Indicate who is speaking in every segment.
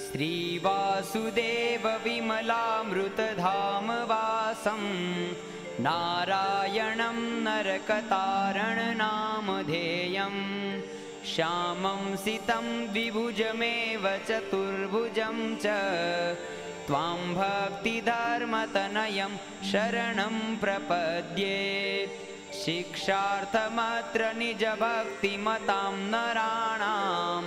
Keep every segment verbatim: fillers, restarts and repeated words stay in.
Speaker 1: श्रीवासुदेव विमलामृतधाम वासं नारायणं नरकतारणनामधेयं श्यामं सितं द्विभुजमेव चतुर्भुजं च त्वां भक्तिधर्मतनयं शरणं प्रपद्ये शिक्षार्थमत्र निजभक्तिमतां नराणां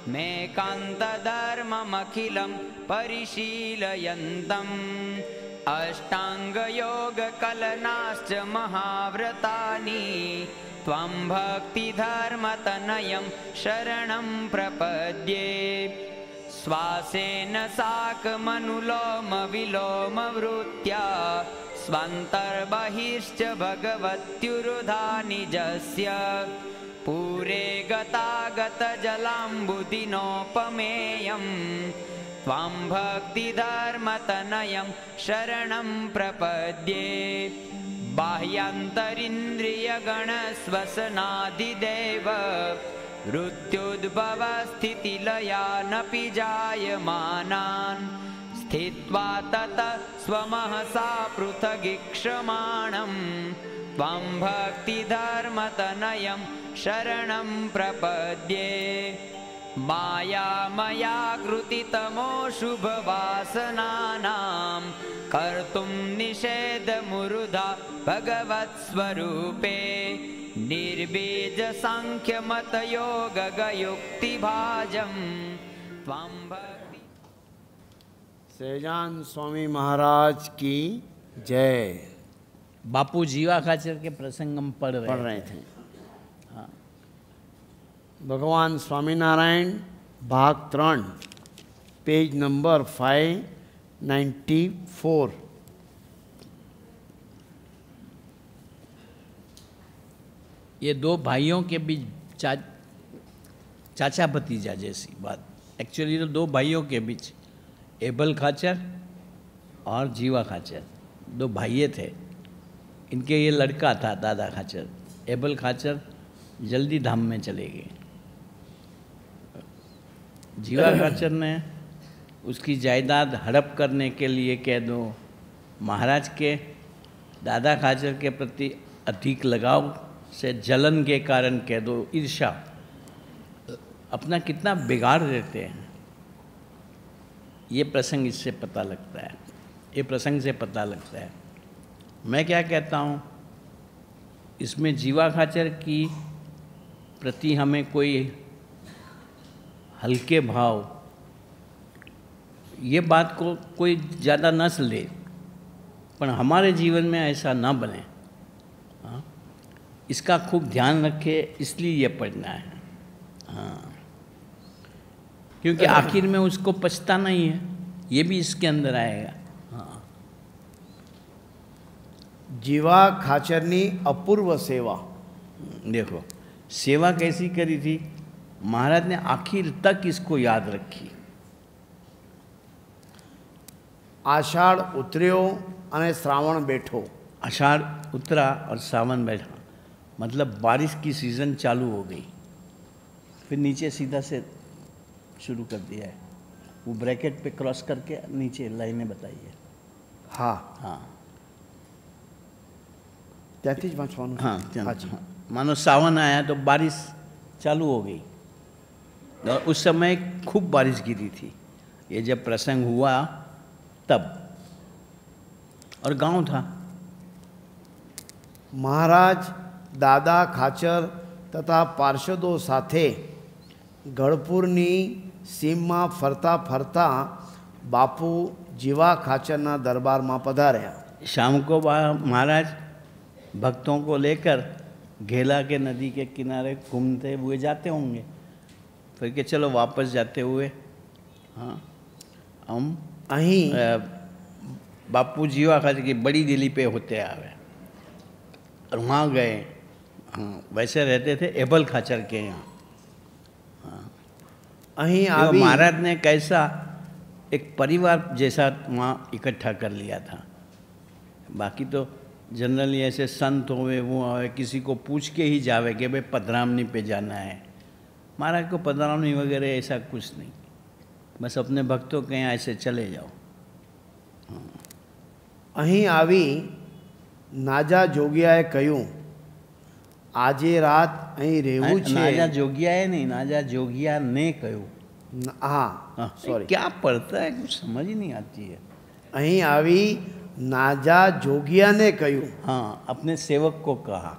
Speaker 1: मेकान्तधर्ममखिलं परिशीलयन्तम् अष्टाङ्गयोगकलनाश्च महाव्रतानि त्वं भक्तिधर्मतनयं शरणं प्रपद्ये श्वासेन साकमनुलोमविलोमवृत्त्या स्वान्तर्बहिश्च भगवत्युरुधा निजस्य पूरे गतागतजलाम्बुदिनोपमेयं त्वां भक्तिधर्मतनयं शरणं प्रपद्ये बाह्यान्तरिन्द्रियगणस्वसनादिदेव मृत्युद्भवस्थितिलयानपि जायमानान् स्थित्वा ततः स्वमहसा पृथगीक्षमाणं त्वं भक्तिधर्मतनयं शरणं प्रपद्ये मायामया कृतितमो शुभवासनानां कर्तुं निषेधमुरुधा भगवत्स्वरूपे निर्बीजसाङ्ख्यमतयोगयुक्तिभाजं त्वं भक्ति।
Speaker 2: सहजान स्वामी महाराज की जय।
Speaker 3: बापू जीवा खाचर के प्रसंग हम पढ़ रहे
Speaker 2: पढ़ रहे थे। हाँ, भगवान स्वामीनारायण भाग त्रण page number five ninety four.
Speaker 3: ये दो भाइयों के बीच चा, चाचा भतीजा जैसी बात। एक्चुअली तो दो भाइयों के बीच एबल खाचर और जीवा खाचर दो भाइये थे। इनके ये लड़का था दादा खाचर। एबल खाचर जल्दी धाम में चले गए। जीवा खाचर ने उसकी जायदाद हड़प करने के लिए कह दो महाराज के दादा खाचर के प्रति अधिक लगाव से जलन के कारण कह दो ईर्ष्या अपना कितना बिगाड़ देते हैं। ये प्रसंग इससे पता लगता है, ये प्रसंग से पता लगता है। मैं क्या कहता हूँ, इसमें जीवा खाचर की प्रति हमें कोई हल्के भाव, ये बात को कोई ज़्यादा न ले, पर हमारे जीवन में ऐसा ना बने, हाँ, इसका खूब ध्यान रखे। इसलिए ये पढ़ना है। हाँ, क्योंकि आखिर में उसको पछताना ही है। ये भी इसके अंदर आएगा। हाँ,
Speaker 2: जीवा खाचरनी अपूर्व सेवा।
Speaker 3: देखो सेवा कैसी करी थी महाराज ने, आखिर तक इसको याद रखी।
Speaker 2: आषाढ़ उतरियो अने श्रावण बैठो।
Speaker 3: आषाढ़ उतरा और सावन बैठा, मतलब बारिश की सीज़न चालू हो गई। फिर नीचे सीधा से शुरू कर दिया है, वो ब्रैकेट पे क्रॉस करके नीचे लाइनें बताई है।
Speaker 2: हाँ
Speaker 3: हाँ
Speaker 2: त्याथी ज वांचवानुं।
Speaker 3: हाँ, हाँ, मानो सावन आया तो बारिश चालू हो गई। और उस समय खूब बारिश गिरी थी। ये जब प्रसंग हुआ तब, और गांव था।
Speaker 2: महाराज दादा खाचर तथा पार्षदों साथे गढ़पुरनी सीमમાં फरता फरता बापू जीवा खाचरना दरबार में पधार्या।
Speaker 3: शाम को महाराज भक्तों को लेकर घेला के नदी के किनारे घूमते हुए जाते होंगे। फिर के चलो वापस जाते हुए हाँ हम
Speaker 2: अहीं
Speaker 3: बापू जीवा खाचर की बड़ी दिल्ली पे होते आवे और वहाँ गए। हाँ, वैसे रहते थे एबल खाचर के यहाँ। हाँ,
Speaker 2: अहीं
Speaker 3: महाराज ने कैसा एक परिवार जैसा वहाँ इकट्ठा कर लिया था। बाकी तो जनरली ऐसे संत होवे वो होवे किसी को पूछ के ही जावे कि भाई पधरामनी पे जाना है। महाराज को पधरामनी वगैरह ऐसा कुछ नहीं, बस अपने भक्तों के यहाँ ऐसे चले जाओ।
Speaker 2: અહીં આવી નાજા જોગિયાએ કહ્યું, આજે રાત અહીં રહેવું છે।
Speaker 3: नाजा जोगिया नहीं, नाजा जोगिया ने कहूँ।
Speaker 2: न- हाँ सॉरी,
Speaker 3: क्या पढ़ता है, कुछ समझ ही नहीं आती है।
Speaker 2: અહીં આવી નાજા જોગિયાને કહ્યું,
Speaker 3: हाँ, अपने सेवक को कहा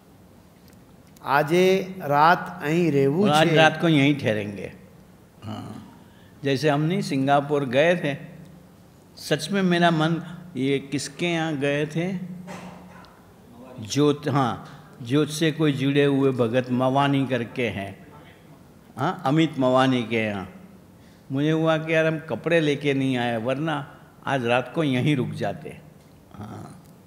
Speaker 2: આજે રાત અહીં રહેવું
Speaker 3: और आज
Speaker 2: છે।
Speaker 3: रात को यहीं ठहरेंगे। हाँ, जैसे हम नहीं सिंगापुर गए थे, सच में मेरा मन, ये किसके यहाँ गए थे, ज्योत, हाँ ज्योत से कोई जुड़े हुए भगत मवानी करके हैं, हाँ अमित मवानी के यहाँ। मुझे हुआ कि यार हम कपड़े लेके नहीं आए, वरना आज रात को यहीं रुक जाते। हाँ,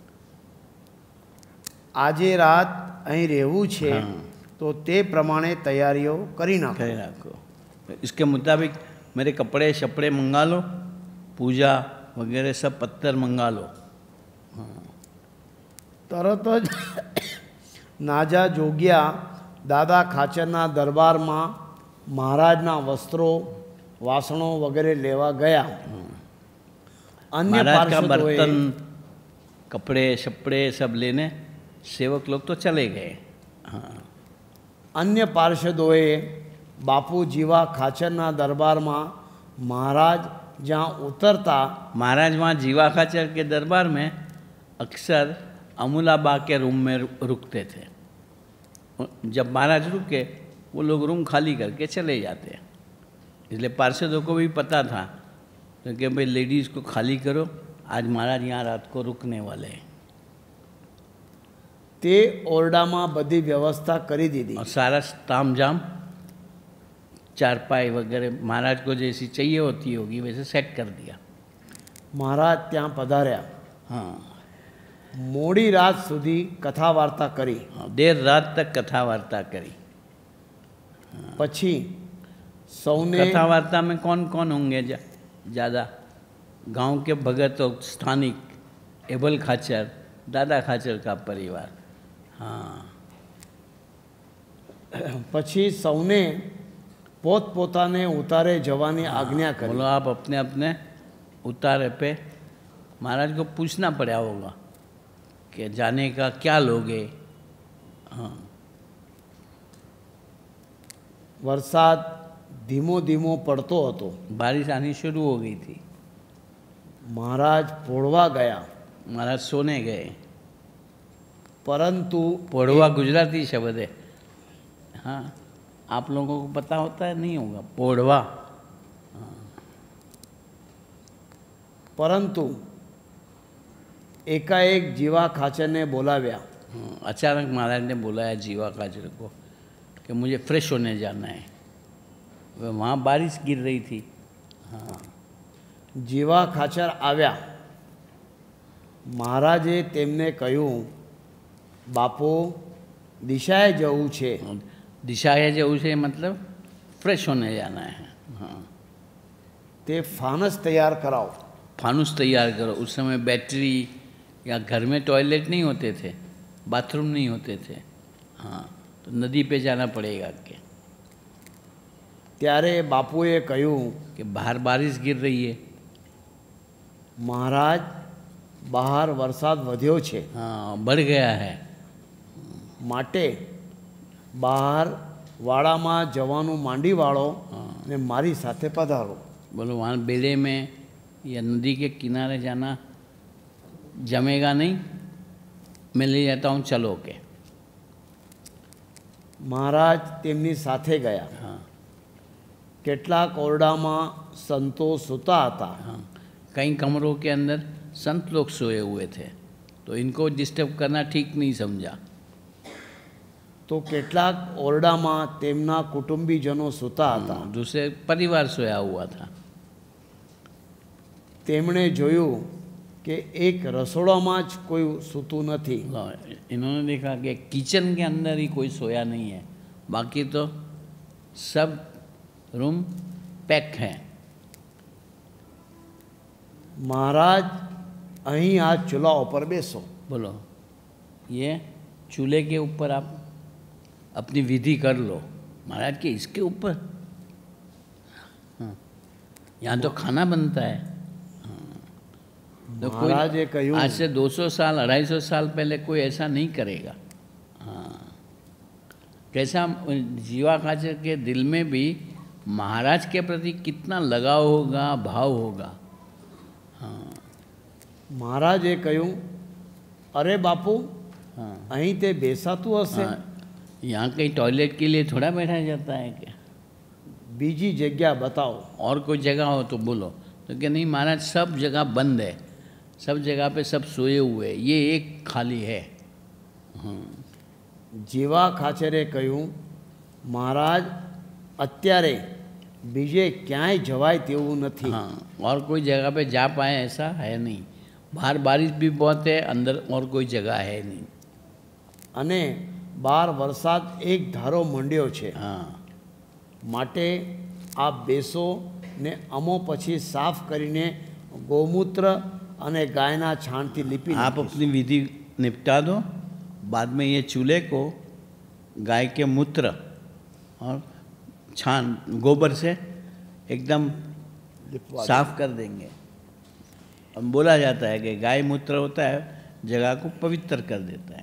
Speaker 2: આજે રાત અહીં રહેવું છે,
Speaker 3: हाँ।
Speaker 2: તો તે પ્રમાણે તૈયારીઓ કરી નાખો।
Speaker 3: करे रखो, इसके मुताबिक मेरे कपड़े शपड़े मंगा लो, पूजा वगैरह सब पत्थर मंगा लो।
Speaker 2: તરત જ નાજા જોગ્યા દાદા ખાચરના દરબારમાં મહારાજના વસ્ત્રો વાસણો વગેરે લેવા ગયા। अन्य
Speaker 3: महाराज का
Speaker 2: पार्षदोए
Speaker 3: बर्तन कपड़े शपड़े सब लेने सेवक लोग तो चले गए। हाँ,
Speaker 2: अन्य पार्षदोए बापू जीवा खाचरना दरबाરમાં महाराज જ્યાં उतरता
Speaker 3: महाराज वहाँ जीवा खाचर के दरबार में अक्सर अमूलाबा के रूम में रु- रुकते थे। जब महाराज रुके वो लोग रूम खाली करके चले जाते, इसलिए पार्षदों को भी पता था तो कि भाई लेडीज़ को खाली करो, आज महाराज यहाँ रात को रुकने वाले हैं।
Speaker 2: તે ઓરડામાં બધી વ્યવસ્થા કરી દીધી।
Speaker 3: और सारा ताम जाम चारपाई वगैरह महाराज को जैसी चाहिए होती होगी वैसे सेट कर दिया।
Speaker 2: महाराज ત્યાં પધાર્યા।
Speaker 3: हाँ,
Speaker 2: મોડી રાત સુધી કથા વાર્તા કરી।
Speaker 3: हाँ, देर रात तक कथा वार्ता करी।
Speaker 2: પછી સૌને
Speaker 3: कथा वार्ता में कौन कौन होंगे जा, ज़्यादा गांव के भगत और स्थानिक, एबल खाचर, दादा खाचर का परिवार। हाँ,
Speaker 2: પછી સૌને પોતપોતાને ઉતારે જવાની આજ્ઞા કરી।
Speaker 3: बोलो आप अपने अपने उतारे पे महाराज को पूछना पड़ा होगा कि जाने का क्या लोगे। हाँ,
Speaker 2: વરસાદ ધીમો ધીમો પડતો હતો।
Speaker 3: बारिश आनी शुरू हो गई थी।
Speaker 2: મહારાજ પોળવા ગયા,
Speaker 3: महाराज सोने गए।
Speaker 2: પરંતુ
Speaker 3: पोड़वा गुजराती शब्द है। हाँ, आप लोगों को पता होता है, नहीं होगा पोड़वा।
Speaker 2: પરંતુ એકાએક જીવા ખાચરને બોલાવ્યા।
Speaker 3: हाँ, अचानक महाराज ने बुलाया जीवा काजर को कि मुझे फ्रेश होने जाना है। वह वहाँ बारिश गिर रही थी। हाँ,
Speaker 2: જીવા ખાચર આવ્યા। મહારાજે તેમને કહ્યું, બાપુ દિશાએ જવું છે।
Speaker 3: दिशा है जो उसे मतलब फ्रेश होने जाना है। हाँ,
Speaker 2: તે ફાનસ તૈયાર કરાવો।
Speaker 3: फानुस तैयार करो। उस समय बैटरी या घर में टॉयलेट नहीं होते थे, बाथरूम नहीं होते थे। हाँ, तो नदी पे जाना पड़ेगा के
Speaker 2: ત્યારે બાપુએ કહ્યું,
Speaker 3: कि बाहर बारिश गिर रही है।
Speaker 2: મહારાજ બહાર વરસાદ વધ્યો છે,
Speaker 3: हाँ, बढ़ गया है।
Speaker 2: માટે બહાર વાડામાં જવાનું માંડી વાળો ને મારી સાથે પધારો।
Speaker 3: बोलो वहाँ बेड़े में या नदी के किनारे जाना जमेगा नहीं, मैं ले जाता हूँ, चलो के।
Speaker 2: મહારાજ તેમની સાથે ગયા।
Speaker 3: हाँ,
Speaker 2: કેટલાક ઓરડામાં સંતો સૂતા હતા।
Speaker 3: हाँ, कई कमरों के अंदर संत लोग सोए हुए थे, तो इनको डिस्टर्ब करना ठीक नहीं समझा।
Speaker 2: તો કેટલાક ઓરડામાં તેમના કુટુંબીજનો સૂતા હતા।
Speaker 3: दूसरे परिवार सोया हुआ था।
Speaker 2: તેમણે જોયું કે એક રસોડામાં જ કોઈ સૂતું નથી।
Speaker 3: इन्होंने देखा कि किचन के अंदर ही कोई सोया नहीं है, बाकी तो सब रूम पैक हैं।
Speaker 2: મહારાજ અહીં આ ચૂલા ઉપર બેસો।
Speaker 3: बोलो ये चूल्हे के ऊपर आप अपनी विधि कर लो। महाराज के इसके ऊपर। हाँ, यहाँ तो खाना बनता है। तो
Speaker 2: महाराजे
Speaker 3: कोई
Speaker 2: कहूँ
Speaker 3: आज से दो सौ साल अढ़ाई सौ साल पहले कोई ऐसा नहीं करेगा। हाँ, कैसा जीवा खाचर के दिल में भी महाराज के प्रति कितना लगाव होगा, भाव होगा। हाँ
Speaker 2: महाराजे कहूँ अरे बापू
Speaker 3: हाँ
Speaker 2: અહીં તે બેસાતું હશે?
Speaker 3: हाँ, यहाँ कहीं टॉयलेट के लिए थोड़ा बैठा जाता है क्या?
Speaker 2: બીજી જગ્યા बताओ।
Speaker 3: और कोई जगह हो तो बोलो। तो क्या नहीं महाराज, सब जगह बंद है, सब जगह पे सब सोए हुए, ये एक खाली है। हाँ
Speaker 2: જીવા ખાચરે કહ્યું મહારાજ અત્યારે બીજે ક્યાંય જવાય તેવું નથી।
Speaker 3: हाँ, और कोई जगह पे जा पाए ऐसा है नहीं। बाहर बारिश भी बहुत है, अंदर और कोई जगह है नहीं।
Speaker 2: અને બાર વરસાદ એક ધારો મંડ્યો છે।
Speaker 3: हाँ
Speaker 2: માટે આપ બેસો ને અમો પછી સાફ કરીને ગૌમૂત્ર અને ગાયના છાણથી લીપી
Speaker 3: आप
Speaker 2: નાખીશું।
Speaker 3: अपनी विधि निपटा दो, बाद में ये चूल्हे को गाय के मूत्र और छान गोबर से एकदम साफ कर देंगे। अब बोला जाता है कि गाय मूत्र होता है जगह को पवित्र कर देता है।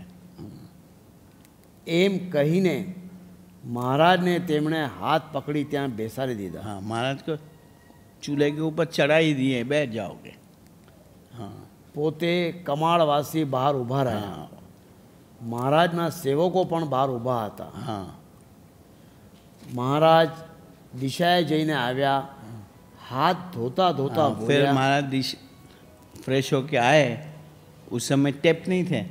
Speaker 2: એમ કહીને મહારાજને તેમણે હાથ પકડી ત્યાં બેસાડી દીધા।
Speaker 3: हाँ, महाराज को चूल्हे के ऊपर चढ़ाई दिए, बैठ जाओगे। हाँ
Speaker 2: પોતે કમાળવાસી બહાર ઊભા રહ્યા।
Speaker 3: हाँ
Speaker 2: મહારાજના સેવકો પણ બહાર ઊભા હતા।
Speaker 3: हाँ
Speaker 2: મહારાજ દિશાએ જઈને આવ્યા, હાથ ધોતા ધોતા
Speaker 3: हाँ, फिर
Speaker 2: બોલ્યા
Speaker 3: महाराज दिश फ्रेश होके आए। उस समय टेप नहीं थे,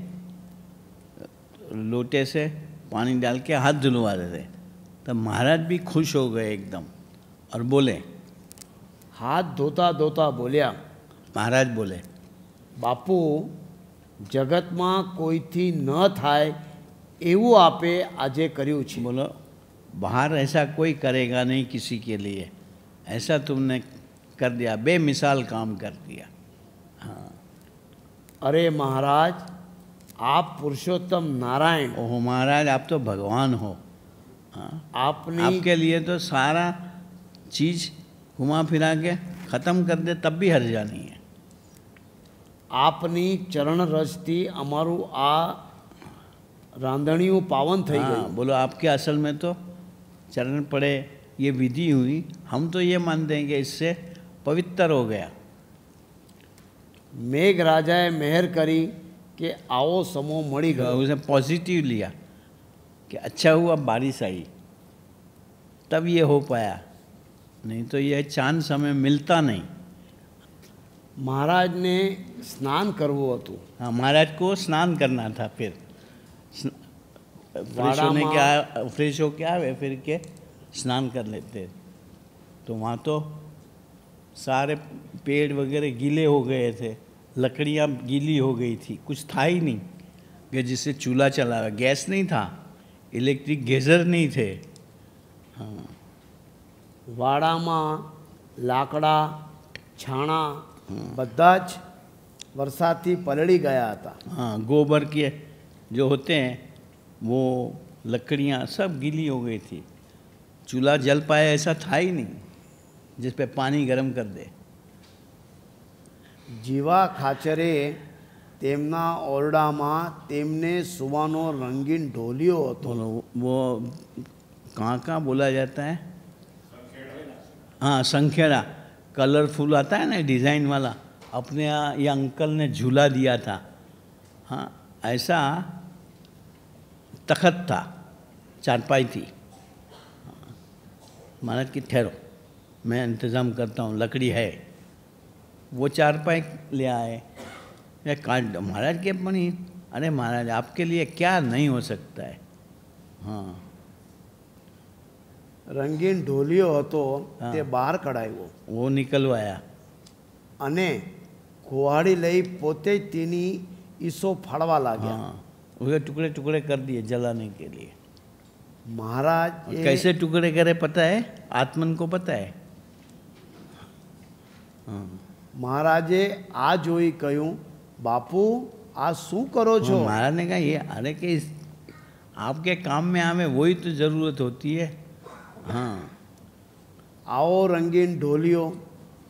Speaker 3: लोटे से पानी डाल के हाथ धुलवा रहे थे। तब महाराज भी खुश हो गए एकदम और बोले,
Speaker 2: હાથ ધોતા ધોતા બોલ્યા
Speaker 3: महाराज बोले,
Speaker 2: બાપુ જગતમાં કોઈથી ન થાય એવું આપે આજે કર્યું છે।
Speaker 3: बोलो बाहर ऐसा कोई करेगा नहीं किसी के लिए, ऐसा तुमने कर दिया, बेमिसाल काम कर दिया। हाँ
Speaker 2: અરે મહારાજ आप पुरुषोत्तम नारायण,
Speaker 3: ओहो महाराज, आप तो भगवान हो। हाँ,
Speaker 2: आपने
Speaker 3: आपके लिए तो सारा चीज़ घुमा फिरा के ख़त्म कर दे तब भी हर्जा नहीं है।
Speaker 2: આપની ચરણ રજથી અમારું આ રાંધણિયું પાવન થઈ
Speaker 3: हाँ,
Speaker 2: ગયું।
Speaker 3: बोलो आपके असल में तो चरण पड़े, ये विधि हुई, हम तो ये मानते हैं कि इससे पवित्र हो गया।
Speaker 2: મેઘ રાજાએ મહેર કરી કે આવો સમો મળી ગયો।
Speaker 3: उसे पॉजिटिव लिया कि अच्छा हुआ बारिश आई, तब ये हो पाया, नहीं तो ये चांद समय मिलता नहीं।
Speaker 2: મહારાજને સ્નાન કરવું હતું।
Speaker 3: हाँ, महाराज को स्नान करना था, फिर फ्रेश होने के आ, फ्रेश होके आवे फिर के स्नान कर लेते। तो वहाँ तो सारे पेड़ वगैरह गीले हो गए थे, लकड़ियाँ गीली हो गई थी, कुछ था ही नहीं कि जिससे चूल्हा चलावे। गैस नहीं था, इलेक्ट्रिक गीज़र नहीं थे। हाँ
Speaker 2: વાડામાં લાકડા છાણા બધા જ વરસાદથી પલળી ગયા હતા।
Speaker 3: हाँ, गोबर के जो होते हैं वो लकड़ियाँ सब गीली हो गई थी, चूल्हा जल पाए ऐसा था ही नहीं जिस पे पानी गर्म कर दे।
Speaker 2: જીવા ખાચરે તેમના ઓરડામાં તેમને સુવાનો રંગીન ઢોલિયો હતો।
Speaker 3: बोलो वो कहाँ कहाँ बोला जाता है? हाँ, संखेड़ा कलरफुल आता है ना, डिज़ाइन वाला। अपने यहाँ ये अंकल ने झूला दिया था। हाँ, ऐसा तखत था, चारपाई थी। महाराज की ठहरो, मैं इंतज़ाम करता हूँ, लकड़ी है। वो चारपाई ले आए, मैं काट दो। महाराज के पनी, अरे महाराज आपके लिए क्या नहीं हो सकता है। हाँ
Speaker 2: રંગીન ઢોલિયો હતો
Speaker 3: હા.
Speaker 2: તે બહાર કઢાવ્યો
Speaker 3: वो निकलवाया।
Speaker 2: અને કુહાડી લઈ પોતે જ તેની ઈસો ફાડવા लागया।
Speaker 3: हाँ, उसे टुकड़े टुकड़े कर दिए जलाने के लिए।
Speaker 2: महाराज
Speaker 3: और
Speaker 2: એ
Speaker 3: कैसे टुकड़े करे पता है? आत्मन को पता है। हाँ,
Speaker 2: મહારાજે આ જોઈ કહ્યું બાપુ આ શું કરો છો?
Speaker 3: तो महाराज ने कहा ये अरे कि इस आपके काम में हमें वही तो ज़रूरत होती है। हाँ
Speaker 2: આવો રંગીન ઢોલિયો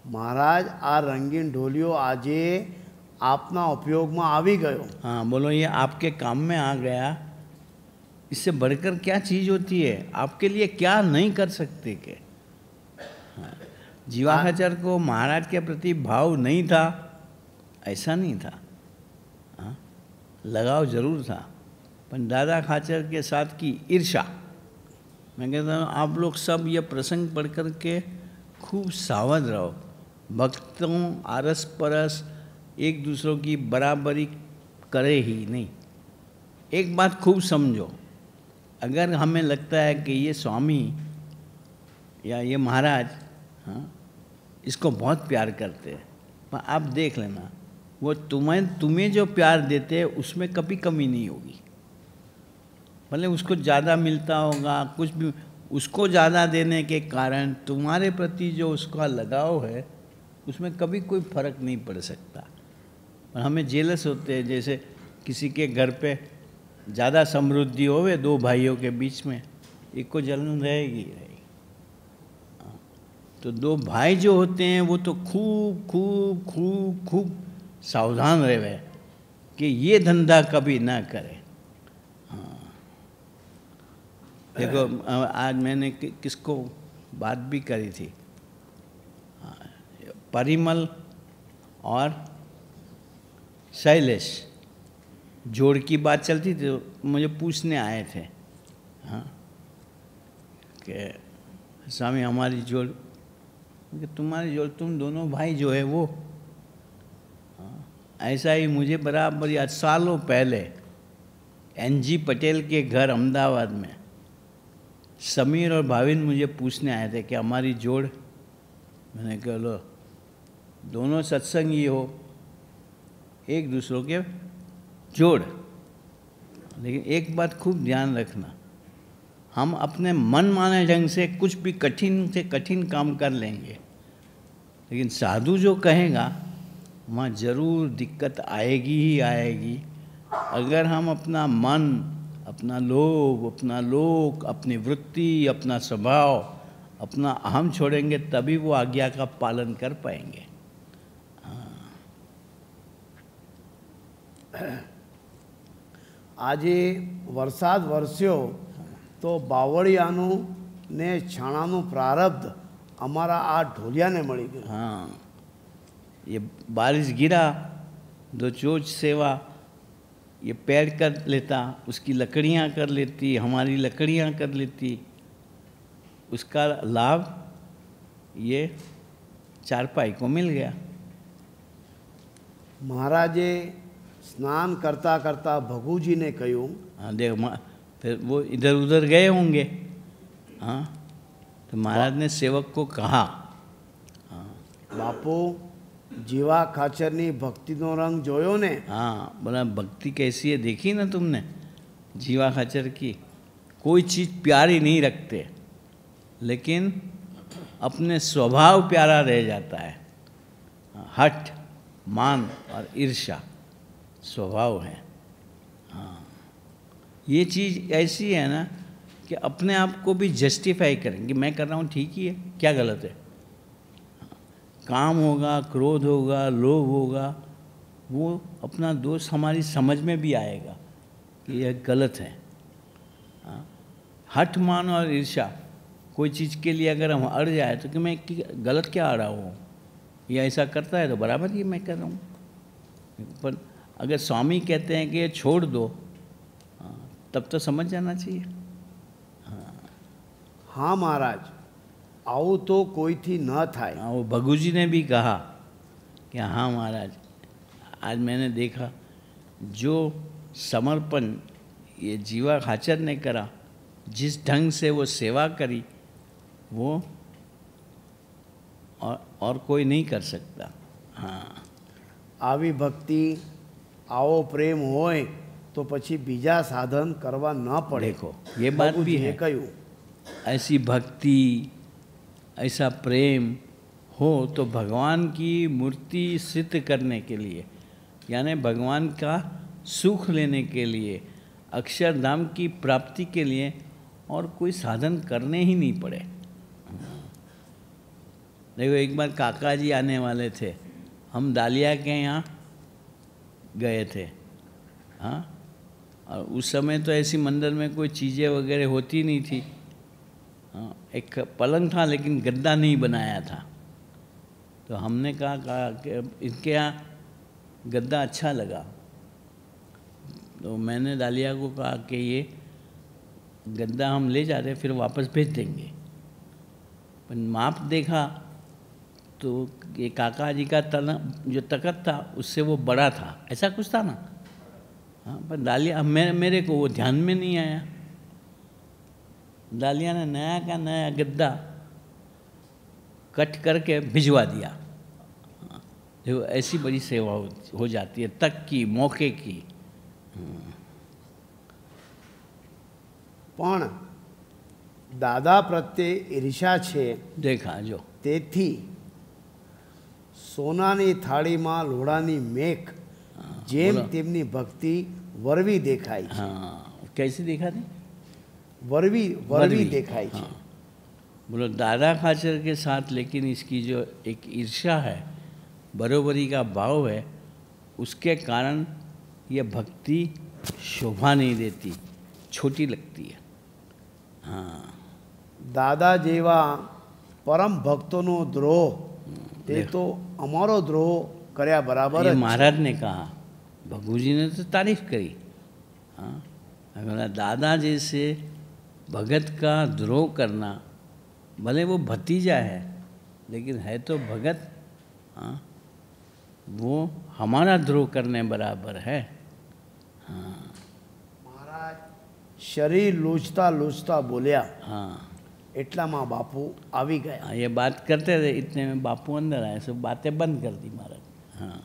Speaker 2: મહારાજ આ રંગીન ઢોલિયો આજે આપના ઉપયોગમાં આવી ગયો.
Speaker 3: हाँ बोलो, ये आपके काम में आ गया, इससे बढ़कर क्या चीज़ होती है? आपके लिए क्या नहीं कर सकते के? हाँ, जीवा खाचर को महाराज के प्रति भाव नहीं था, ऐसा नहीं था. हाँ, लगाव जरूर था, पर दादा खाचर के साथ की ईर्ष्या. मैं कहता हूँ आप लोग सब ये प्रसंग पढ़ कर के खूब सावध रहो. भक्तों आरस परस एक दूसरों की बराबरी करे ही नहीं. एक बात खूब समझो, अगर हमें लगता है कि ये स्वामी या ये महाराज, हाँ, इसको बहुत प्यार करते हैं, पर आप देख लेना वो तुम्हें तुम्हें जो प्यार देते हैं उसमें कभी कमी नहीं होगी. भले उसको ज़्यादा मिलता होगा, कुछ भी, उसको ज़्यादा देने के कारण तुम्हारे प्रति जो उसका लगाव है उसमें कभी कोई फर्क नहीं पड़ सकता. और हमें जेलस होते हैं, जैसे किसी के घर पे ज़्यादा समृद्धि होवे दो भाइयों के बीच में, एक को जलन रहेगी रहेगी. तो दो भाई जो होते हैं वो तो खूब खूब खूब खूब सावधान रहे कि ये धंधा कभी ना करे. हाँ, देखो आज मैंने कि, किसको बात भी करी थी, परिमल और शैलेश जोड़ की बात चलती थी, तो मुझे पूछने आए थे, हाँ, कि स्वामी हमारी जोड़, कि तुम्हारी जोड़, तुम दोनों भाई जो है वो, हाँ, ऐसा ही मुझे बराबर याद, सालों पहले एन जी पटेल के घर अहमदाबाद में समीर और भाविन मुझे पूछने आए थे कि हमारी जोड़. मैंने कहा लो, दोनों सत्संगी हो, एक दूसरों के जोड़. लेकिन एक बात खूब ध्यान रखना, हम अपने मन माने ढंग से कुछ भी कठिन से कठिन काम कर लेंगे, लेकिन साधु जो कहेगा वहाँ जरूर दिक्कत आएगी ही आएगी. अगर हम अपना मन, अपना लोभ, अपना लोक, अपनी वृत्ति, अपना स्वभाव, अपना अहम छोड़ेंगे, तभी वो आज्ञा का पालन कर पाएंगे.
Speaker 2: આજે વરસાદ વરસ્યો તો બાવળિયાનું ને છાણાનું પ્રારબ્ધ અમારા આ ઢોલિયાને મળી ગયું.
Speaker 3: हाँ, ये बारिश गिरा, दो चोच सेवा, ये पेड़ कर लेता, उसकी लकड़ियाँ कर लेती, हमारी लकड़ियाँ कर लेती, उसका लाभ ये चारपाई को मिल गया.
Speaker 2: મહારાજે સ્નાન કરતા કરતા ભગુજીને કહ્યું,
Speaker 3: हाँ देख, फिर वो इधर उधर गए होंगे, हाँ, तो महाराज ने सेवक को कहा, हाँ,
Speaker 2: બાપુ જીવા ખાચરની ભક્તિનો રંગ જોયો ને?
Speaker 3: हाँ, बोला भक्ति कैसी है देखी ना तुमने जीवा खाचर की. कोई चीज़ प्यारी नहीं रखते, लेकिन अपने स्वभाव प्यारा रह जाता है. हठ, मान और ईर्ष्या स्वभाव है. हाँ, ये चीज़ ऐसी है ना कि अपने आप को भी जस्टिफाई करेंगे, मैं कर रहा हूँ ठीक ही है, क्या गलत है. काम होगा, क्रोध होगा, लोभ होगा, वो अपना दोष हमारी समझ में भी आएगा कि यह गलत है. हाँ, हठ, मान और ईर्ष्या, कोई चीज़ के लिए अगर हम अड़ जाए तो कि मैं कि गलत क्या अड़ा हूँ, ये ऐसा करता है तो बराबर ये मैं कर रहा हूँ. पर अगर स्वामी कहते हैं कि ये छोड़ दो, हाँ, तब तो समझ जाना चाहिए.
Speaker 2: હા મહારાજ, આવું તો કોઈથી ન થાય.
Speaker 3: हाँ, वो भगू जी ने भी कहा कि हाँ महाराज, आज मैंने देखा जो समर्पण ये जीवा खाचर ने करा, जिस ढंग से वो सेवा करी, वो और और कोई नहीं कर सकता. हाँ,
Speaker 2: આવી ભક્તિ, આવો પ્રેમ હોય તો પછી બીજા સાધન કરવા ન પડે.
Speaker 3: देखो ये बात भी
Speaker 2: ભગુજીએ
Speaker 3: है,
Speaker 2: કહ્યું.
Speaker 3: ऐसी भक्ति, ऐसा प्रेम हो तो भगवान की मूर्ति सिद्ध करने के लिए, यानी भगवान का सुख लेने के लिए, अक्षरधाम की प्राप्ति के लिए और कोई साधन करने ही नहीं पड़े. देखो एक बार काका जी आने वाले थे, हम दालिया के यहाँ गए थे, हाँ, और उस समय तो ऐसी मंदिर में कोई चीज़ें वगैरह होती नहीं थी, हाँ, एक पलंग था लेकिन गद्दा नहीं बनाया था। तो हमने कहा कहा कि इनके यहाँ गद्दा अच्छा लगा, तो मैंने दालिया को कहा कि ये गद्दा हम ले जा रहे फिर वापस भेज देंगे। पर माप देखा तो ये काका जी का तना जो तकत था उससे वो बड़ा था, ऐसा कुछ था ना, हाँ। पर दालिया मेरे मेरे को वो ध्यान में नहीं आया। दालिया ने नया का नया गद्दा कट करके भिजवा दिया। हाँ, देखो ऐसी बड़ी सेवा हो, हो जाती है, तक की मौके की।
Speaker 2: પણ દાદા પ્રત્યે ઈર્ષા છે,
Speaker 3: देखा जो
Speaker 2: તેથી સોનાની થાળીમાં લોડાની મેઘ જેમ
Speaker 3: બોલો.
Speaker 2: તેમની ભક્તિ વરવી દેખાય છે,
Speaker 3: हाँ, कैसे देखा थी?
Speaker 2: વરવી વરવી
Speaker 3: वरवी,
Speaker 2: દેખાય છે।
Speaker 3: हाँ। बोलो दादा खाचर के साथ लेकिन इसकी जो एक ईर्ष्या है, बरोबरी का भाव है, उसके कारण ये भक्ति शोभा नहीं देती, छोटी लगती है। हाँ,
Speaker 2: દાદા જેવા પરમ ભક્તોનો દ્રોહ તે તો અમારો દ્રોહ કર્યા બરાબર
Speaker 3: ये
Speaker 2: જ છે।
Speaker 3: महाराज ने कहा, भगू जी ने तो तारीफ करी, हाँ, बोला दादा जैसे भगत का द्रोह करना, भले वो भतीजा है लेकिन है तो भगत, हाँ, वो हमारा द्रोह करने बराबर है। हाँ,
Speaker 2: શરીર લૂછતા લૂછતા બોલ્યા,
Speaker 3: हाँ,
Speaker 2: એટલામાં બાપુ આવી ગયા।
Speaker 3: हाँ, ये बात करते थे, इतने में बापू अंदर आए, सब बातें बंद कर दी महाराज। हाँ,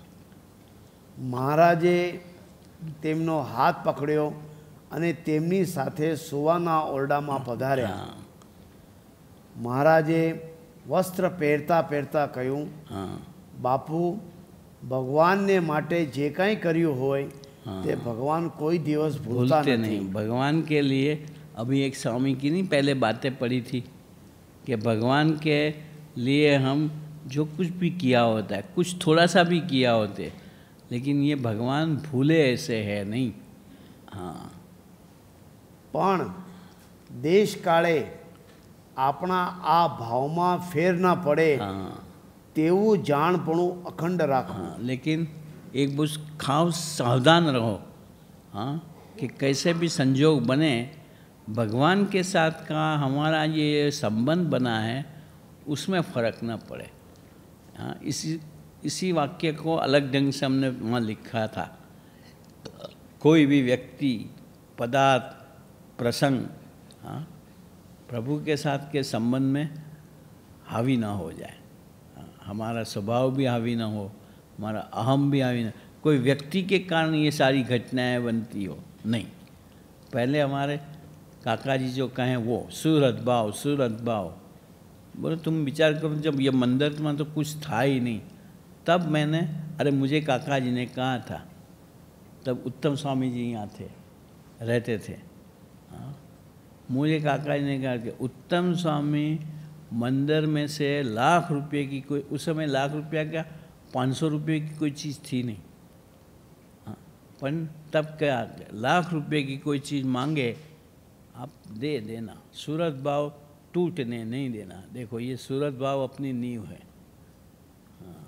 Speaker 2: મહારાજે તેમનો હાથ પકડ્યો અને તેમની સાથે સુવાના ઓરડામાં પધાર્યા।
Speaker 3: हाँ,
Speaker 2: મહારાજે વસ્ત્ર પહેરતા પહેરતા કહ્યું,
Speaker 3: हाँ,
Speaker 2: બાપુ ભગવાનને માટે જે કાંઈ કર્યું હોય
Speaker 3: हाँ।
Speaker 2: તે ભગવાન કોઈ દિવસ ભૂલતા
Speaker 3: भूलते
Speaker 2: નથી।
Speaker 3: नहीं भगवान के लिए। अभी एक स्वामी की नहीं पहले बातें पढ़ी थी कि भगवान के लिए हम जो कुछ भी किया होता है, कुछ थोड़ा सा भी किया होते, लेकिन ये भगवान भूले ऐसे है नहीं। हाँ,
Speaker 2: પણ દેશ કાળે આપણા આ ભાવમાં ફેર ના પડે
Speaker 3: हाँ,
Speaker 2: તેવું જાણપણું અખંડ રાખવું।
Speaker 3: हाँ, लेकिन एक बुश खाओ सावधान रहो, हाँ, कि कैसे भी संजोग बने, भगवान के साथ का हमारा ये संबंध बना है उसमें फ़र्क न पड़े। हाँ, इसी इसी वाक्य को अलग ढंग से हमने वहाँ लिखा था, कोई भी व्यक्ति, पदार्थ, प्रसंग, हाँ, प्रभु के साथ के संबंध में हावी ना हो जाए। हाँ, हमारा स्वभाव भी हावी ना हो, हमारा अहम भी हावी ना, कोई व्यक्ति के कारण ये सारी घटनाएं बनती हो, नहीं। पहले हमारे काका जी जो कहें वो सूरत भाव, सूरत भाव, बोले तुम विचार करो, जब ये मंदिर में तो कुछ था ही नहीं, तब मैंने, अरे मुझे काका जी ने कहा था, तब उत्तम स्वामी जी यहाँ थे, रहते थे, हाँ, मुझे काका जी ने कहा कि उत्तम स्वामी मंदिर में से लाख रुपए की कोई, उस समय लाख रुपया क्या पाँच सौ रुपये की कोई चीज़ थी नहीं, हाँ, पर तब क्या लाख रुपए की कोई चीज़ मांगे आप दे देना, सूरत भाव टूटने नहीं देना। देखो ये सूरत भाव अपनी नींव है, हाँ,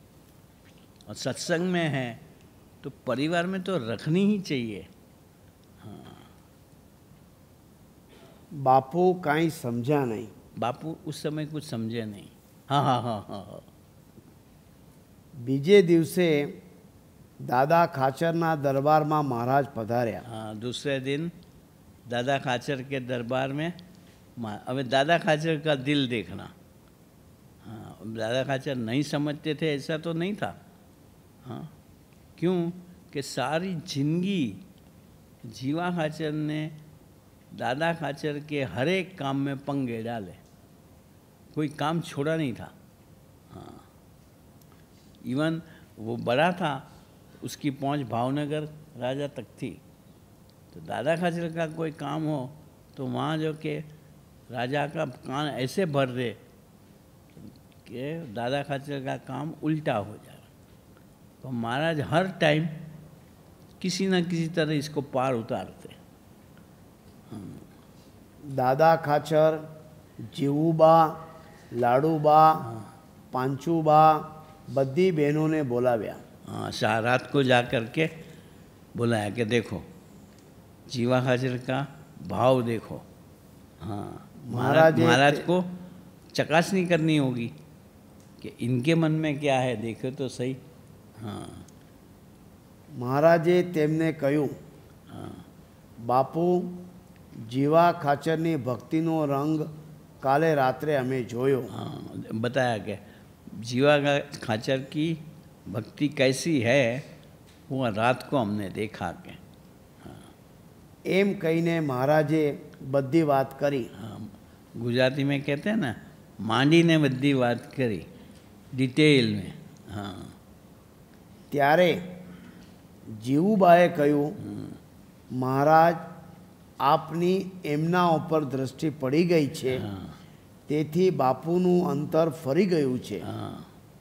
Speaker 3: और सत्संग में है तो परिवार में तो रखनी ही चाहिए। हाँ,
Speaker 2: બાપુ કાંઈ સમજ્યા નહીં।
Speaker 3: बापू उस समय कुछ समझे नहीं। हाँ हाँ हाँ हाँ हाँ
Speaker 2: બીજે દિવસે દાદા ખાચરના દરબારમાં મહારાજ પધાર્યા।
Speaker 3: हाँ, दूसरे दिन दादा खाचर के दरबार में, अब दादा खाचर का दिल देखना। हाँ, दादा खाचर नहीं समझते थे ऐसा तो नहीं था, हाँ, क्यों कि सारी जिंदगी जीवा खाचर ने दादा खाचर के हर एक काम में पंगे डाले, कोई काम छोड़ा नहीं था। हाँ, इवन वो बड़ा था, उसकी पहुंच भावनगर राजा तक थी, तो दादा खाचर का कोई काम हो तो वहाँ जो के राजा का कान ऐसे भर दे कि दादा खाचर का काम उल्टा हो जा रहा, तो महाराज हर टाइम किसी न किसी तरह इसको पार उतारते।
Speaker 2: દાદા ખાચર, જીવુબા, લાડુબા, પાંચુબા બધી બહેનોને બોલાવ્યા।
Speaker 3: हाँ, शाह रात को जा कर के बुलाया कि देखो जीवा खाचर का भाव देखो। हाँ, महाराज
Speaker 2: महाराज
Speaker 3: महाराज को चकासनी करनी होगी कि इनके मन में क्या है, देखो तो सही। हाँ
Speaker 2: મહારાજે તેમને કહ્યું,
Speaker 3: हाँ
Speaker 2: બાપુ, જીવા ખાચરની ભક્તિનો રંગ કાલે રાત્રે અમે જોયો।
Speaker 3: हाँ, बताया कि जीवा का खाचर की भक्ति कैसी है वो रात को हमने देखा के।
Speaker 2: એમ કહીને મહારાજે બધી વાત કરી।
Speaker 3: हाँ, गुजराती में कहते हैं ना, मांडी ने बद्दी बात करी डिटेल में। हाँ
Speaker 2: ત્યારે જીવુબાએ કહ્યું, મહારાજ, આપની એમના ઉપર દ્રષ્ટિ પડી ગઈ છે,
Speaker 3: हाँ
Speaker 2: તેથી બાપુનું અંતર ફરી ગયું છે।
Speaker 3: हाँ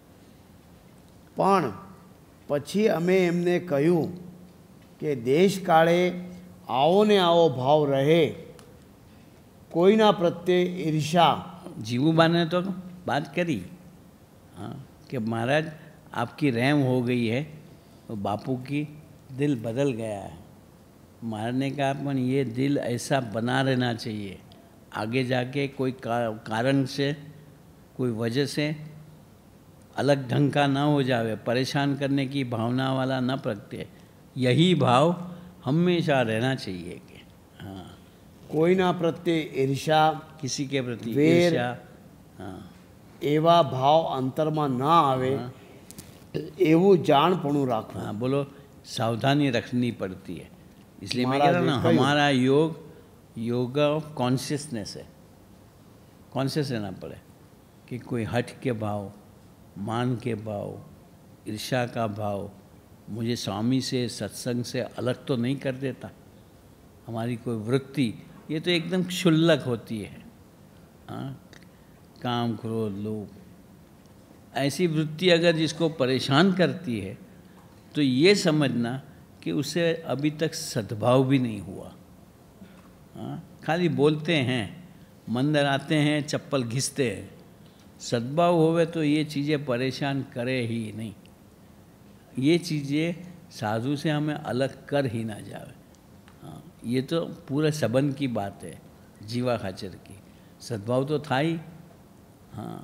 Speaker 2: પણ પછી અમે એમને કહ્યું કે દેશકાળે આવો ને આવો ભાવ રહે, કોઈના પ્રત્યે ઈર્ષા।
Speaker 3: जीवूबा ने तो बात करी, हाँ, कि महाराज आपकी रहम हो गई है, तो बापू की दिल बदल गया है। महाराज ने कहा अपन ये दिल ऐसा बना रहना चाहिए, आगे जाके कोई का, कारण से, कोई वजह से अलग ढंग का ना हो जावे, परेशान करने की भावना वाला न प्रगटे, यही भाव हमेशा रहना चाहिए कि हाँ,
Speaker 2: કોઈના પ્રત્યે ઈર્ષા,
Speaker 3: किसी के प्रति
Speaker 2: वेर,
Speaker 3: ईर्ष्या, हाँ
Speaker 2: એવા ભાવ અંતરમાં ના આવે, એવું જાણપણું રાખવું।
Speaker 3: हाँ, बोलो सावधानी रखनी पड़ती है। इसलिए मैं
Speaker 2: महाराज
Speaker 3: कह रहा हूँ ना,
Speaker 2: ने कही।
Speaker 3: हमारा योग योग ऑफ कॉन्शियसनेस है। कॉन्शियस रहना पड़े कि कोई हट के भाव, मान के भाव, ईर्ष्या का भाव मुझे स्वामी से, सत्संग से अलग तो नहीं कर देता। हमारी कोई वृत्ति ये तो एकदम क्षुल्लक होती है। हाँ, काम, क्रोध, लोभ, ऐसी वृत्ति अगर जिसको परेशान करती है तो ये समझना कि उसे अभी तक सद्भाव भी नहीं हुआ। हाँ, खाली बोलते हैं, मंदिर आते हैं, चप्पल घिसते हैं, सद्भाव होवे तो ये चीज़ें परेशान करे ही नहीं। ये चीज़ें साधु से हमें अलग कर ही ना जावे। हाँ, ये तो पूरे संबंध की बात है जीवा खाचर की। सद्भाव तो था ही। हाँ,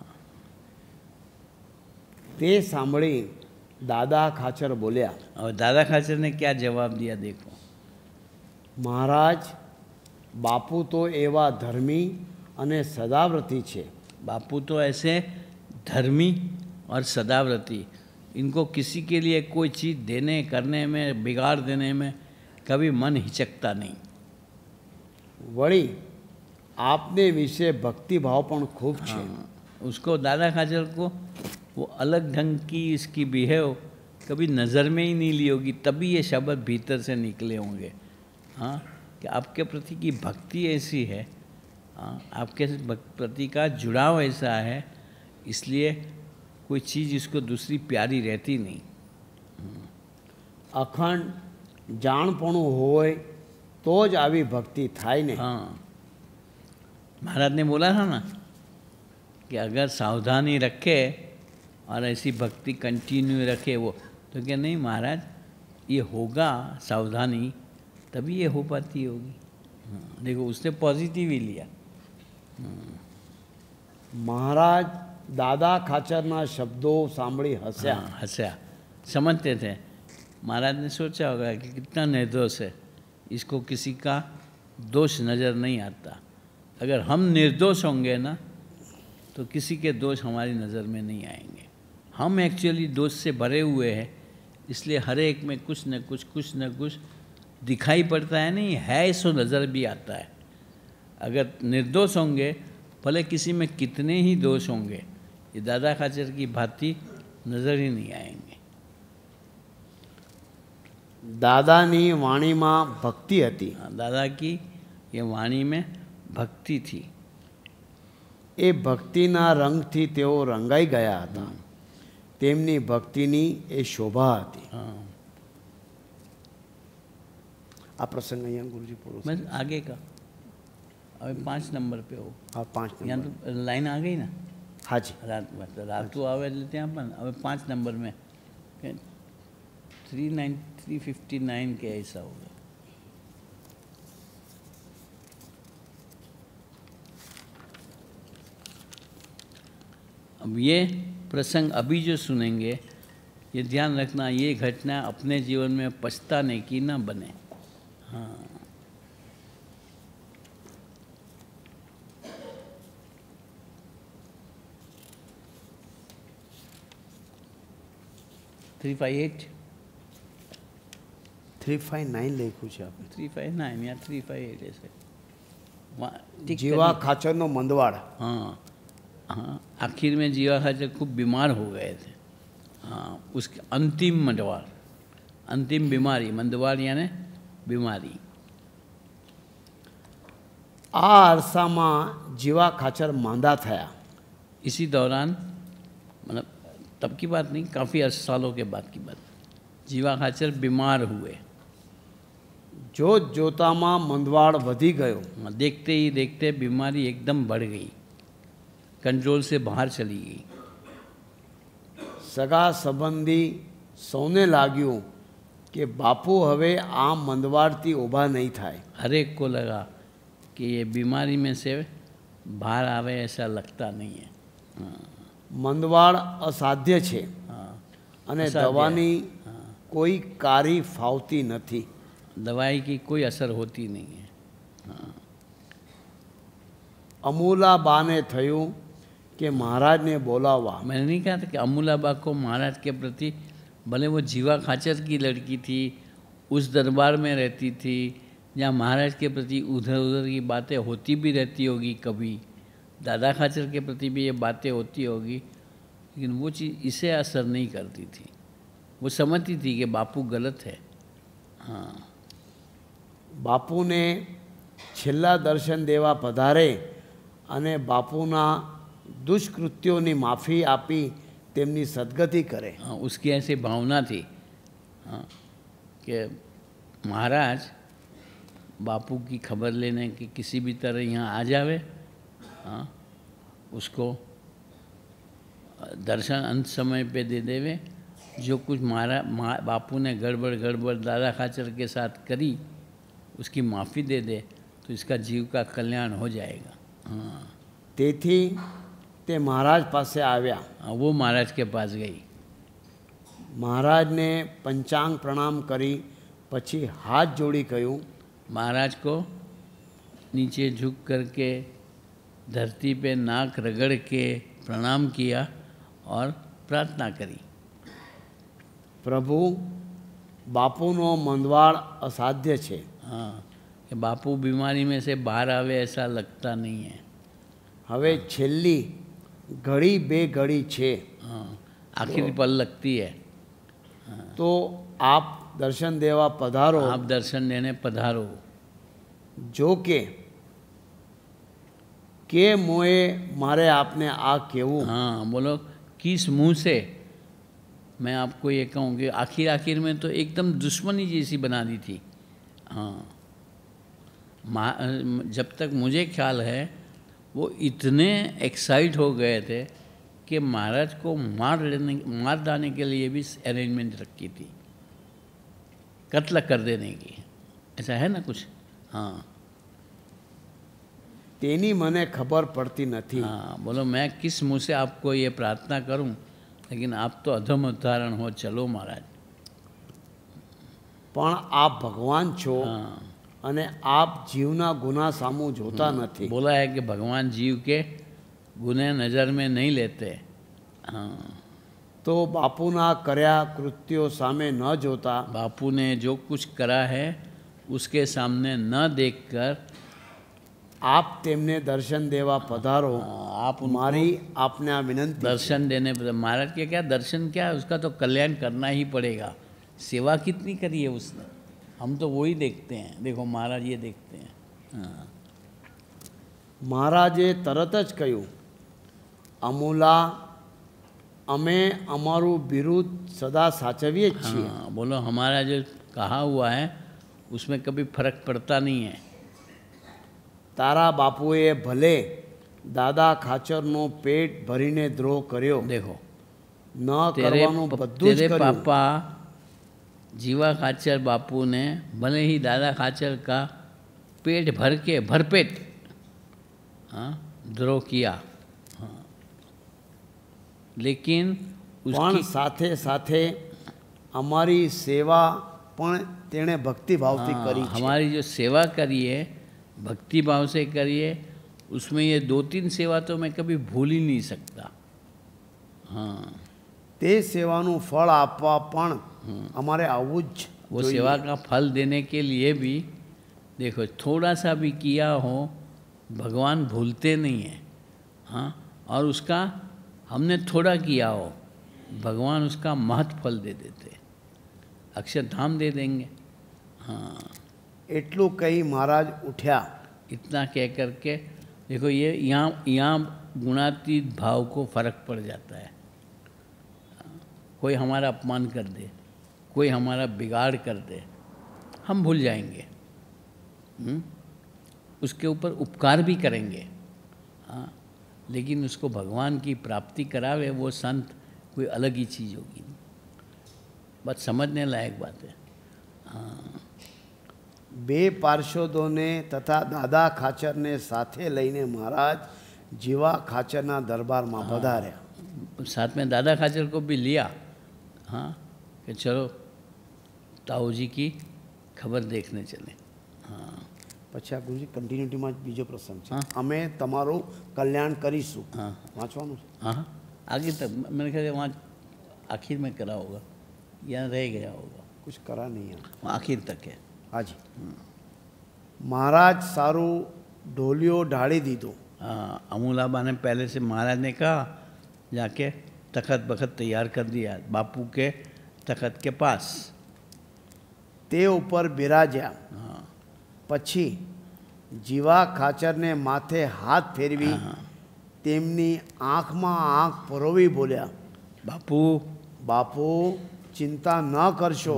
Speaker 2: તે સાંભળી દાદા ખાચર બોલ્યા,
Speaker 3: और दादा खाचर ने क्या जवाब दिया देखो।
Speaker 2: મહારાજ, બાપુ તો એવા ધર્મી અને સદાવ્રતી છે।
Speaker 3: बापू तो ऐसे धर्मी और सदाव्रती, इनको किसी के लिए कोई चीज़ देने करने में, बिगाड़ देने में कभी मन हिचकता नहीं।
Speaker 2: વળી આપને વિશે ભક્તિભાવ પણ ખૂબ છે।
Speaker 3: हाँ, उसको दादा खाचर को वो अलग ढंग की इसकी बिहेव कभी नज़र में ही नहीं ली होगी, तभी ये शब्द भीतर से निकले होंगे। हाँ, कि आपके प्रति की भक्ति ऐसी है, हाँ, आपके प्रति का जुड़ाव ऐसा है, इसलिए कोई चीज़ इसको दूसरी प्यारी रहती नहीं।
Speaker 2: અખંડ જાણપણું હોય તો જ આવી ભક્તિ થાય ને।
Speaker 3: हाँ, महाराज ने बोला था ना कि अगर सावधानी रखे और ऐसी भक्ति कंटिन्यू रखे वो, तो क्या नहीं महाराज, ये होगा सावधानी तभी ये हो पाती होगी। हाँ, देखो उसने पॉजिटिव ही लिया।
Speaker 2: મહારાજ દાદા ખાચરના શબ્દો સાંભળી હસ્યા।
Speaker 3: हाँ, हंसा, समझते थे। महाराज ने सोचा होगा कि कितना निर्दोष है, इसको किसी का दोष नज़र नहीं आता। अगर हम निर्दोष होंगे ना तो किसी के दोष हमारी नज़र में नहीं आएंगे। हम एक्चुअली दोष से भरे हुए हैं, इसलिए हर एक में कुछ न कुछ कुछ न कुछ दिखाई पड़ता है, नहीं है सो नज़र भी आता है। अगर निर्दोष होंगे, भले किसी में कितने ही दोष होंगे, ये दादा खाचर की भांति नज़र ही नहीं आएंगे।
Speaker 2: દાદાની વાણીમાં ભક્તિ હતી।
Speaker 3: हाँ, दादा की ये वाणी में भक्ति थी।
Speaker 2: એ ભક્તિના રંગથી તેઓ રંગાઈ ગયા હતા. તેમની ભક્તિની એ શોભા હતી.
Speaker 3: हाँ
Speaker 2: આ પ્રસંગ અહીંયા ગુરુજી પૂરો
Speaker 3: बस आगे का अब पाँच नंबर पे हो
Speaker 2: હા પાંચ
Speaker 3: यहाँ
Speaker 2: નંબર
Speaker 3: तो लाइन आ गई ना
Speaker 2: હાજી
Speaker 3: रात मतलब रात तो आवे लेते हैं अपन अब पाँच नंबर में three nine three fifty nine के ऐसा होगा. अब ये प्रसंग अभी जो सुनेंगे ये ध्यान रखना, ये घटना अपने जीवन में पछताने की ना बने. हाँ three five eight
Speaker 2: three five nine લખ્યું છે આપણે.
Speaker 3: थ्री फाइव नाइन या थ्री फाइव एट ऐसे वहाँ टिक
Speaker 2: જીવા
Speaker 3: करिए.
Speaker 2: ખાચરનો મંદવાડ.
Speaker 3: हाँ हाँ आखिर में जीवा खाचर खूब बीमार हो गए थे. हाँ उसके अंतिम मंदवार, अंतिम बीमारी, मंदवार यानी बीमारी.
Speaker 2: આ અરસામાં જીવા ખાચર માંદા થયા.
Speaker 3: इसी दौरान मतलब तब की बात नहीं, काफ़ी अर्स सालों के बाद की बात, जीवा खाचर बीमार हुए.
Speaker 2: જોત જોતામાં મંદવાડ વધી ગયો.
Speaker 3: हाँ, देखते ही देखते बीमारी एकदम बढ़ गई, कंट्रोल से बाहर चली गई.
Speaker 2: સગા સંબંધી સૌને લાગ્યું કે બાપુ હવે આ મંદવાડથી ઊભા નહીં થાય.
Speaker 3: हर एक को लगा कि ये बीमारी में से बाहर आवे ऐसा लगता नहीं है. हाँ,
Speaker 2: મંદવાડ અસાધ્ય છે
Speaker 3: हाँ,
Speaker 2: અને
Speaker 3: અસાધ્ય.
Speaker 2: દવાની કોઈ કારી ફાવતી નથી.
Speaker 3: दवाई की कोई असर होती नहीं है.
Speaker 2: અમૂલાબાને થયું કે મહારાજને બોલાવવા.
Speaker 3: मैंने नहीं कहा था कि अमूलाबा को महाराज के प्रति, भले वो जीवा खाचर की लड़की थी, उस दरबार में रहती थी जहाँ महाराज के प्रति उधर उधर की बातें होती भी रहती होगी, कभी दादा खाचर के प्रति भी ये बातें होती होगी, लेकिन वो चीज़ इसे असर नहीं करती थी. वो समझती थी कि बापू गलत है. हाँ
Speaker 2: બાપુને છેલ્લા દર્શન દેવા પધારે અને બાપુના દુષ્કૃત્યોની માફી આપી તેમની સદગતિ કરે.
Speaker 3: हाँ, उसकी ऐसी भावना थी. हाँ, कि महाराज बापू की खबर लेने की किसी भी तरह यहाँ आ जावे. हाँ, उसको दर्शन अंत समय पे दे देवे. जो कुछ महारा मा, बापू ने गड़बड़ गड़बड़ दादा खाचर के साथ करी उसकी माफ़ी दे दे तो इसका जीव का कल्याण हो जाएगा. हाँ,
Speaker 2: તેથી તે મહારાજ પાસે આવ્યા.
Speaker 3: हाँ, वो महाराज के पास गई.
Speaker 2: મહારાજને પંચાંગ પ્રણામ કરી પછી હાથ જોડી કહ્યું,
Speaker 3: महाराज को नीचे झुक करके धरती पे नाक रगड़ के प्रणाम किया और प्रार्थना करी.
Speaker 2: પ્રભુ બાપુનો મંદવાડ અસાધ્ય છે.
Speaker 3: हाँ, कि बापू बीमारी में से बाहर आवे ऐसा लगता नहीं है.
Speaker 2: હવે છેલ્લી ઘડી બે ઘડી છે
Speaker 3: हाँ, आखिरी पल लगती है.
Speaker 2: તો આપ દર્શન દેવા પધારો.
Speaker 3: आप दर्शन देने पधारो.
Speaker 2: જો કે કે મોએ મારે આપને આ કહેવું.
Speaker 3: हाँ, बोलो किस मुंह से मैं आपको ये कहूँ कि आखिर आखिर में तो एकदम दुश्मनी जैसी बना दी थी. हाँ, जब तक मुझे ख्याल है वो इतने एक्साइट हो गए थे कि महाराज को मार लेने मार डालने के लिए भी अरेंजमेंट रखी थी, कत्ल कर देने की. ऐसा है ना कुछ. हाँ
Speaker 2: તેની મને ખબર પડતી નથી.
Speaker 3: हाँ, बोलो मैं किस मुँह से आपको ये प्रार्थना करूं, लेकिन आप तो अधम उदाहरण हो. चलो महाराज.
Speaker 2: પણ આપ ભગવાન છો
Speaker 3: हाँ,
Speaker 2: અને આપ જીવના ગુના સામું જોતા નથી.
Speaker 3: बोला है कि भगवान जीव के गुने नज़र में नहीं लेते. हाँ,
Speaker 2: તો બાપુના કર્યા કૃત્યો સામે ન જોતા
Speaker 3: बापू ने जो कुछ करा है उसके सामने न देखकर
Speaker 2: આપ તેમને દર્શન દેવા પધારો.
Speaker 3: आप उनको
Speaker 2: મારી આપને આ વિનંતી.
Speaker 3: दर्शन देने पर महाराज के क्या दर्शन, क्या है उसका तो कल्याण करना ही पड़ेगा. सेवा कितनी करी है उसने, हम तो वही देखते हैं. देखो महाराज ये देखते हैं. हाँ,
Speaker 2: મહારાજે તરત જ કહ્યું, અમૂલા અમે અમારું બિરુદ સદા સાચવીએ જ છીએ.
Speaker 3: हाँ, बोलो हमारा जो कहा हुआ है उसमें कभी फर्क पड़ता नहीं है.
Speaker 2: તારા બાપુએ ભલે દાદા ખાચરનો પેટ ભરીને દ્રોહ કર્યો,
Speaker 3: देखो
Speaker 2: ન
Speaker 3: तेरे
Speaker 2: કરવાનું
Speaker 3: प-
Speaker 2: બધું જ
Speaker 3: तेरे
Speaker 2: કર્યું.
Speaker 3: पापा जीवा खाचर बापू ने भले ही दादा खाचर का पेट भर के भरपेट हाँ द्रोह किया, हाँ, लेकिन
Speaker 2: પણ
Speaker 3: उसकी
Speaker 2: સાથે સાથે અમારી સેવા પણ તેણે ભક્તિભાવથી
Speaker 3: हाँ,
Speaker 2: કરી છે.
Speaker 3: हमारी जो सेवा करिए भक्ति भाव से करिए, उसमें ये दो तीन सेवा तो मैं कभी भूल ही नहीं सकता. हाँ,
Speaker 2: તે સેવાનું ફળ આપવા પણ અમારે આવવું જ
Speaker 3: वो
Speaker 2: જોઈએ.
Speaker 3: सेवा का फल देने के लिए भी देखो थोड़ा सा भी किया हो भगवान भूलते नहीं हैं. हाँ, और उसका हमने थोड़ा किया हो भगवान उसका महत् फल दे देते, अक्षरधाम दे देंगे. हाँ,
Speaker 2: એટલું કહી મહારાજ ઉઠ્યા.
Speaker 3: इतना कह कर के देखो ये यहाँ यहाँ गुणातीत भाव को फर्क पड़ जाता है. कोई हमारा अपमान कर दे, कोई हमारा बिगाड़ कर दे, हम भूल जाएंगे. हुँ? उसके ऊपर उपकार भी करेंगे. हाँ, लेकिन उसको भगवान की प्राप्ति करावे वो संत कोई अलग ही चीज़ होगी. बस समझने लायक बात है. हाँ,
Speaker 2: બે પાર્ષદોને તથા દાદા ખાચરને સાથે લઈને મહારાજ જીવા ખાચરના દરબારમાં પધાર્યા.
Speaker 3: साथ में दादा खाचर को भी लिया. हाँ, कि चलो ताऊ जी की खबर देखने चले. हाँ,
Speaker 2: પછી આ ગુરુજી કન્ટિન્યુટીમાં જ બીજો પ્રસંગ છે.
Speaker 3: હા.
Speaker 2: અમે તમારું કલ્યાણ કરીશું.
Speaker 3: हाँ,
Speaker 2: વાંચવાનું છે.
Speaker 3: हाँ, आगे तक मैंने कहा वहाँ आखिर में करा होगा या रह गया होगा,
Speaker 2: कुछ करा नहीं है.
Speaker 3: वहाँ आखिर तक है.
Speaker 2: હાજી. મહારાજ સારું ઢોલિયો ઢાળી દીધો.
Speaker 3: हाँ, अमूलाबा ने पहले से महाराज ने कहा जाके तखत बखत तैयार कर दिया बापू के तखत के पास.
Speaker 2: તે ઉપર બિરાજ્યા.
Speaker 3: हाँ,
Speaker 2: પછી જીવા ખાચરને માથે હાથ ફેરવી તેમની આંખમાં આંખ પરોવી બોલ્યા,
Speaker 3: बापू
Speaker 2: બાપુ ચિંતા ન કરશો,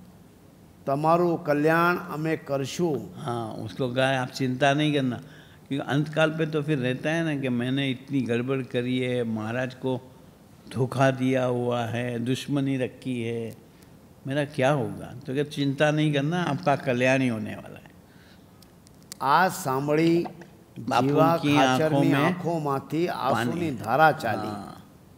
Speaker 2: તમારું કલ્યાણ અમે કરશું.
Speaker 3: हाँ, उसको कहा आप चिंता नहीं करना, क्योंकि अंतकाल पे तो फिर रहता है ना कि मैंने इतनी गड़बड़ करी है, महाराज को धोखा दिया हुआ है, दुश्मनी रखी है, मेरा क्या होगा. तो क्या चिंता नहीं करना, आपका कल्याण ही होने वाला है.
Speaker 2: આ સાંભળી
Speaker 3: બાપુ
Speaker 2: જીવા
Speaker 3: કી
Speaker 2: ખાચરની
Speaker 3: આંખોં મેં
Speaker 2: આંખોમાંથી
Speaker 3: પાણી.
Speaker 2: આંસુની ધારા ચાલી.
Speaker 3: हाँ,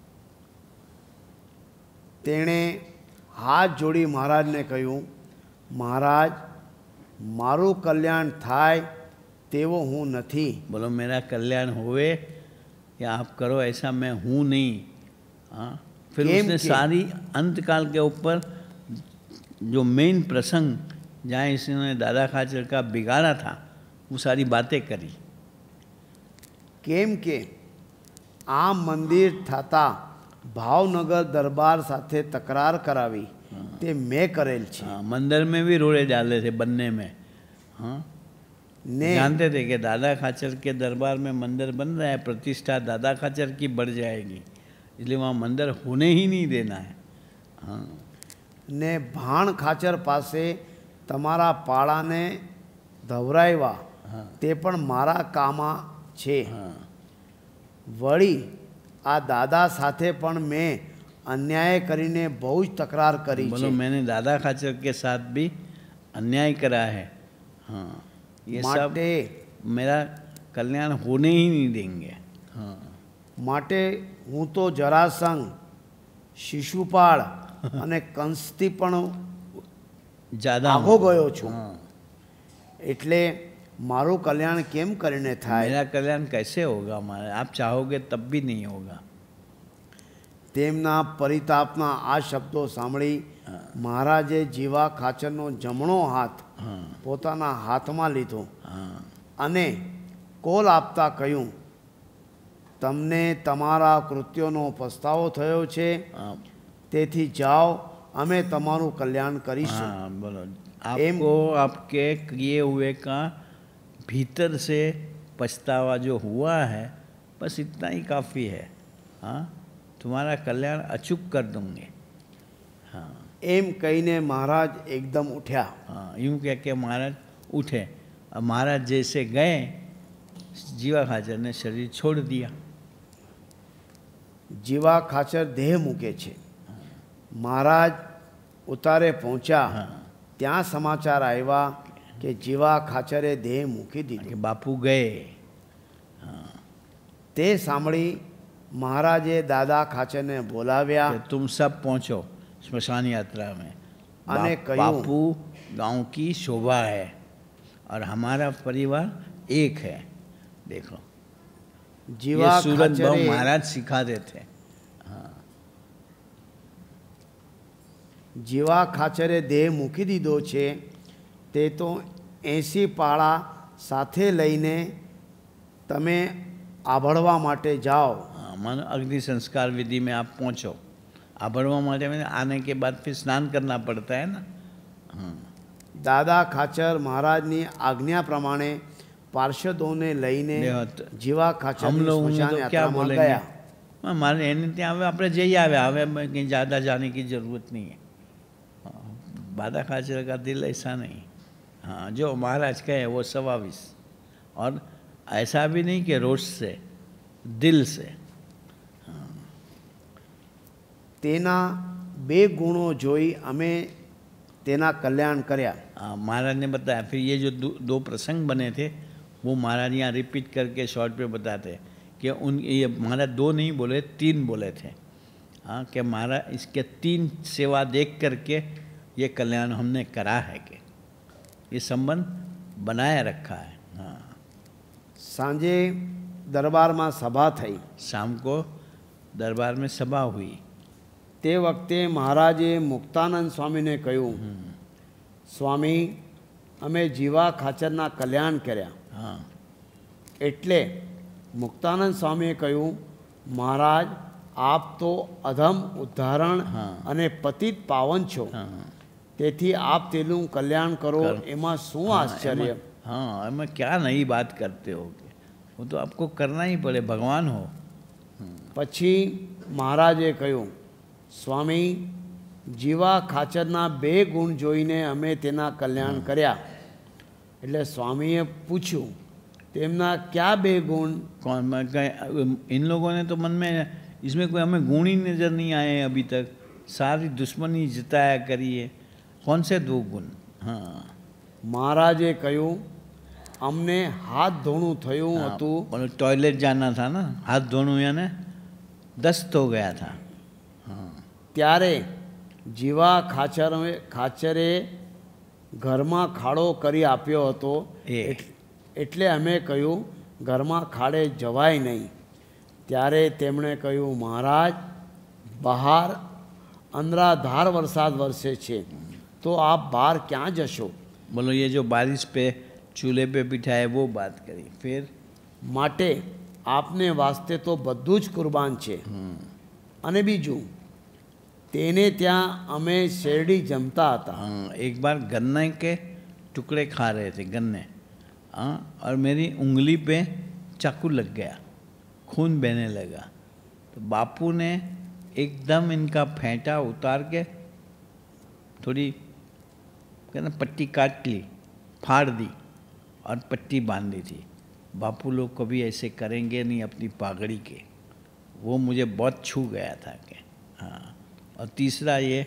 Speaker 2: તેણે હાથ જોડી મહારાજને કહ્યું, મહારાજ મારું કલ્યાણ થાય તેવો હું નથી.
Speaker 3: बोलो मेरा कल्याण होवे या आप करो ऐसा मैं हूँ नहीं. हाँ, फिर
Speaker 2: केम
Speaker 3: उसने
Speaker 2: के?
Speaker 3: सारी अंतकाल के ऊपर जो मेन प्रसंग जहाँ इसने दादा खाचर का बिगाड़ा था वो सारी बातें करी.
Speaker 2: કેમ કે આ મંદિર થતા ભાવનગર દરબાર સાથે તકરાર કરાવી તે મેં કરેલ છે.
Speaker 3: हाँ, मंदिर में भी रोड़े डाले थे बनने में. हाँ,
Speaker 2: ને
Speaker 3: जानते थे कि दादा खाचर के दरबार में मंदिर बन रहा है, प्रतिष्ठा दादा खाचर की बढ़ जाएगी, इसलिए वहाँ मंदिर होने ही नहीं देना है. हाँ,
Speaker 2: ને ભાણ ખાચર પાસે તમારા પાળાને ધવરાવ્યા તે પણ મારા કામા છે.
Speaker 3: हाँ,
Speaker 2: વળી આ દાદા સાથે પણ મેં અન્યાય કરીને બહુ જ તકરાર કરી
Speaker 3: बोलो
Speaker 2: છે.
Speaker 3: मैंने दादा खाचर के साथ भी अन्याय करा है. हाँ, ये सब
Speaker 2: માટે
Speaker 3: मेरा कल्याण होने ही नहीं देंगे. हाँ,
Speaker 2: માટે હું તો જરાસંઘ શિશુપાળ અને કંસથી પણ
Speaker 3: ज़्यादा
Speaker 2: આઘો ગયો છું.
Speaker 3: हाँ,
Speaker 2: એટલે મારું કલ્યાણ કેમ કરીને થાય.
Speaker 3: मेरा कल्याण कैसे होगा हमारा, आप चाहोगे तब भी नहीं होगा.
Speaker 2: તેમના પરિતાપના આ શબ્દો સાંભળી મહારાજે જીવા ખાચરનો જમણો હાથ
Speaker 3: हाँ,
Speaker 2: પોતાના હાથમાં લીધો
Speaker 3: हाँ,
Speaker 2: અને કોલ આપતા કહ્યું, તમને તમારા કૃત્યોનો પસ્તાવો થયો છે,
Speaker 3: हाँ,
Speaker 2: તેથી જાઓ, અમે તમારું કલ્યાણ કરીશું.
Speaker 3: हाँ, बोलो आपको आपके किए हुए का भीतर से पछतावा जो हुआ है बस इतना ही काफ़ी है. हाँ तुम्हारा कल्याण अचूक कर दूंगे। हाँ
Speaker 2: એમ કહીને મહારાજ એકદમ ઉઠ્યા।
Speaker 3: हाँ यूँ कह के महाराज उठे। अब महाराज जैसे गए जीवा खाचर ने शरीर छोड़ दिया।
Speaker 2: જીવા ખાચર દેહ મૂકે છે। મહારાજ ઉતારે પહોંચ્યા ત્યાં સમાચાર આવ્યા કે જીવા ખાચરે દેહ મૂકી દીધો।
Speaker 3: कि बापू गए।
Speaker 2: તે સાંભળી મહારાજે દાદા ખાચરને બોલાવ્યા
Speaker 3: कि तुम सब पहुँचो स्मशान यात्रा में।
Speaker 2: अने
Speaker 3: बाप,
Speaker 2: कह्युं,
Speaker 3: बापू गांव की शोभा है और हमारा परिवार एक है। देखो
Speaker 2: જીવા
Speaker 3: ये सूरत भाव
Speaker 2: ખાચરે
Speaker 3: महाराज सिखाते थे।
Speaker 2: જીવા ખાચરે દેહ મૂકી દીધો છે તે તો એંસી પાળા સાથે લઈને તમે આભળવા માટે જાઓ।
Speaker 3: हाँ, मानो अग्नि संस्कार विधि में आप पहुँचो। आभरवा माटे में आने के बाद फिर स्नान करना पड़ता है ना। हाँ
Speaker 2: દાદા ખાચર મહારાજની આજ્ઞા પ્રમાણે પાર્ષદોને લઈને
Speaker 3: देखो,
Speaker 2: જીવા
Speaker 3: हम
Speaker 2: ખાચરની
Speaker 3: लोग
Speaker 2: સ્મશાન
Speaker 3: तो क्या
Speaker 2: યાત્રામાં
Speaker 3: बोलेंगे,
Speaker 2: ગયા।
Speaker 3: हमारे एने ત્યાં હવે આપણે જઈ આવ્યા, હવે कहीं ज़्यादा जाने की ज़रूरत नहीं है। हाँ, बादा खाचर का दिल ऐसा नहीं। हाँ जो महाराज कहे वो सवाविस, और ऐसा भी नहीं कि रोष से, दिल से।
Speaker 2: તેના બે ગુણો જોઈ અમે તેના કલ્યાણ કર્યા।
Speaker 3: हाँ, महाराज ने बताया। फिर ये जो दो, दो प्रसंग बने थे वो महाराज यहाँ रिपीट करके शॉर्ट पे बताते कि उन ये महाराज दो नहीं बोले, तीन बोले थे। हाँ कि महाराज इसके तीन सेवा देख करके ये कल्याण हमने करा है कि ये संबंध बनाए रखा है। हाँ
Speaker 2: સાંજે દરબારમાં સભા થઈ।
Speaker 3: शाम को दरबार में सभा हुई।
Speaker 2: તે વખતે મહારાજે મુક્તાનંદ સ્વામીને કહ્યું, સ્વામી અમે જીવા ખાચરના કલ્યાણ કર્યા।
Speaker 3: हाँ
Speaker 2: એટલે મુક્તાનંદ સ્વામીએ કહ્યું, મહારાજ આપ તો અધમ ઉદ્ધારણ
Speaker 3: હા।
Speaker 2: અને પતિત પાવન છો,
Speaker 3: हाँ
Speaker 2: તેથી આપ તેનું કલ્યાણ કરો
Speaker 3: કર-
Speaker 2: એમાં શું
Speaker 3: हाँ,
Speaker 2: આશ્ચર્ય।
Speaker 3: एमा- हाँ एमा क्या नई बात करते हो, वो तो आपको करना ही पड़े, भगवान हो।
Speaker 2: પછી મહારાજે કહ્યું, સ્વામી જીવા ખાચરના બે ગુણ જોઈને અમે તેના કલ્યાણ કર્યા। એટલે સ્વામીએ પૂછ્યું, તેમના क्या બે गुण?
Speaker 3: कौन मैं कहीं इन लोगों ने तो मन में इसमें कोई हमें गुण ही नज़र नहीं आए अभी तक, सारी दुश्मनी जिताया करिए, कौन से दो गुण? हाँ
Speaker 2: મહારાજે કહ્યું, અમને હાથ ધોણું થયું હતું
Speaker 3: बोले टॉयलेट जाना था ना, हाथ धोने यानी दस्त हो गया था। हाँ
Speaker 2: ત્યારે જીવા ખાચરે ખાચરે ઘરમાં ખાડો કરી આપ્યો હતો।
Speaker 3: એ.
Speaker 2: એટ- એટલે અમે કહ્યું ઘરમાં ખાડે જવાય નહીં। ત્યારે તેમણે કહ્યું, મહારાજ બહાર અંધરાધાર વરસાદ વરસે છે તો આપ બહાર ક્યાં જશો?
Speaker 3: बोलो ये जो बारिश पे चूल्हे पे बिठाए वो बात करी। फिर
Speaker 2: માટે આપને વાસ્તે તો બધું જ કુરબાન છે। અને બીજું, તેને ત્યાં અમે શેરડી જમતા હતા।
Speaker 3: हाँ एक बार गन्ने के टुकड़े खा रहे थे, गन्ने। हाँ और मेरी उंगली पे चाकू लग गया, खून बहने लगा। तो बापू ने एकदम इनका फेंटा उतार के थोड़ी कहना पट्टी काट ली, फाड़ दी और पट्टी बांध दी थी। बापू लोग कभी ऐसे करेंगे नहीं अपनी पागड़ी के। वो मुझे बहुत छू गया था कि हाँ। और तीसरा ये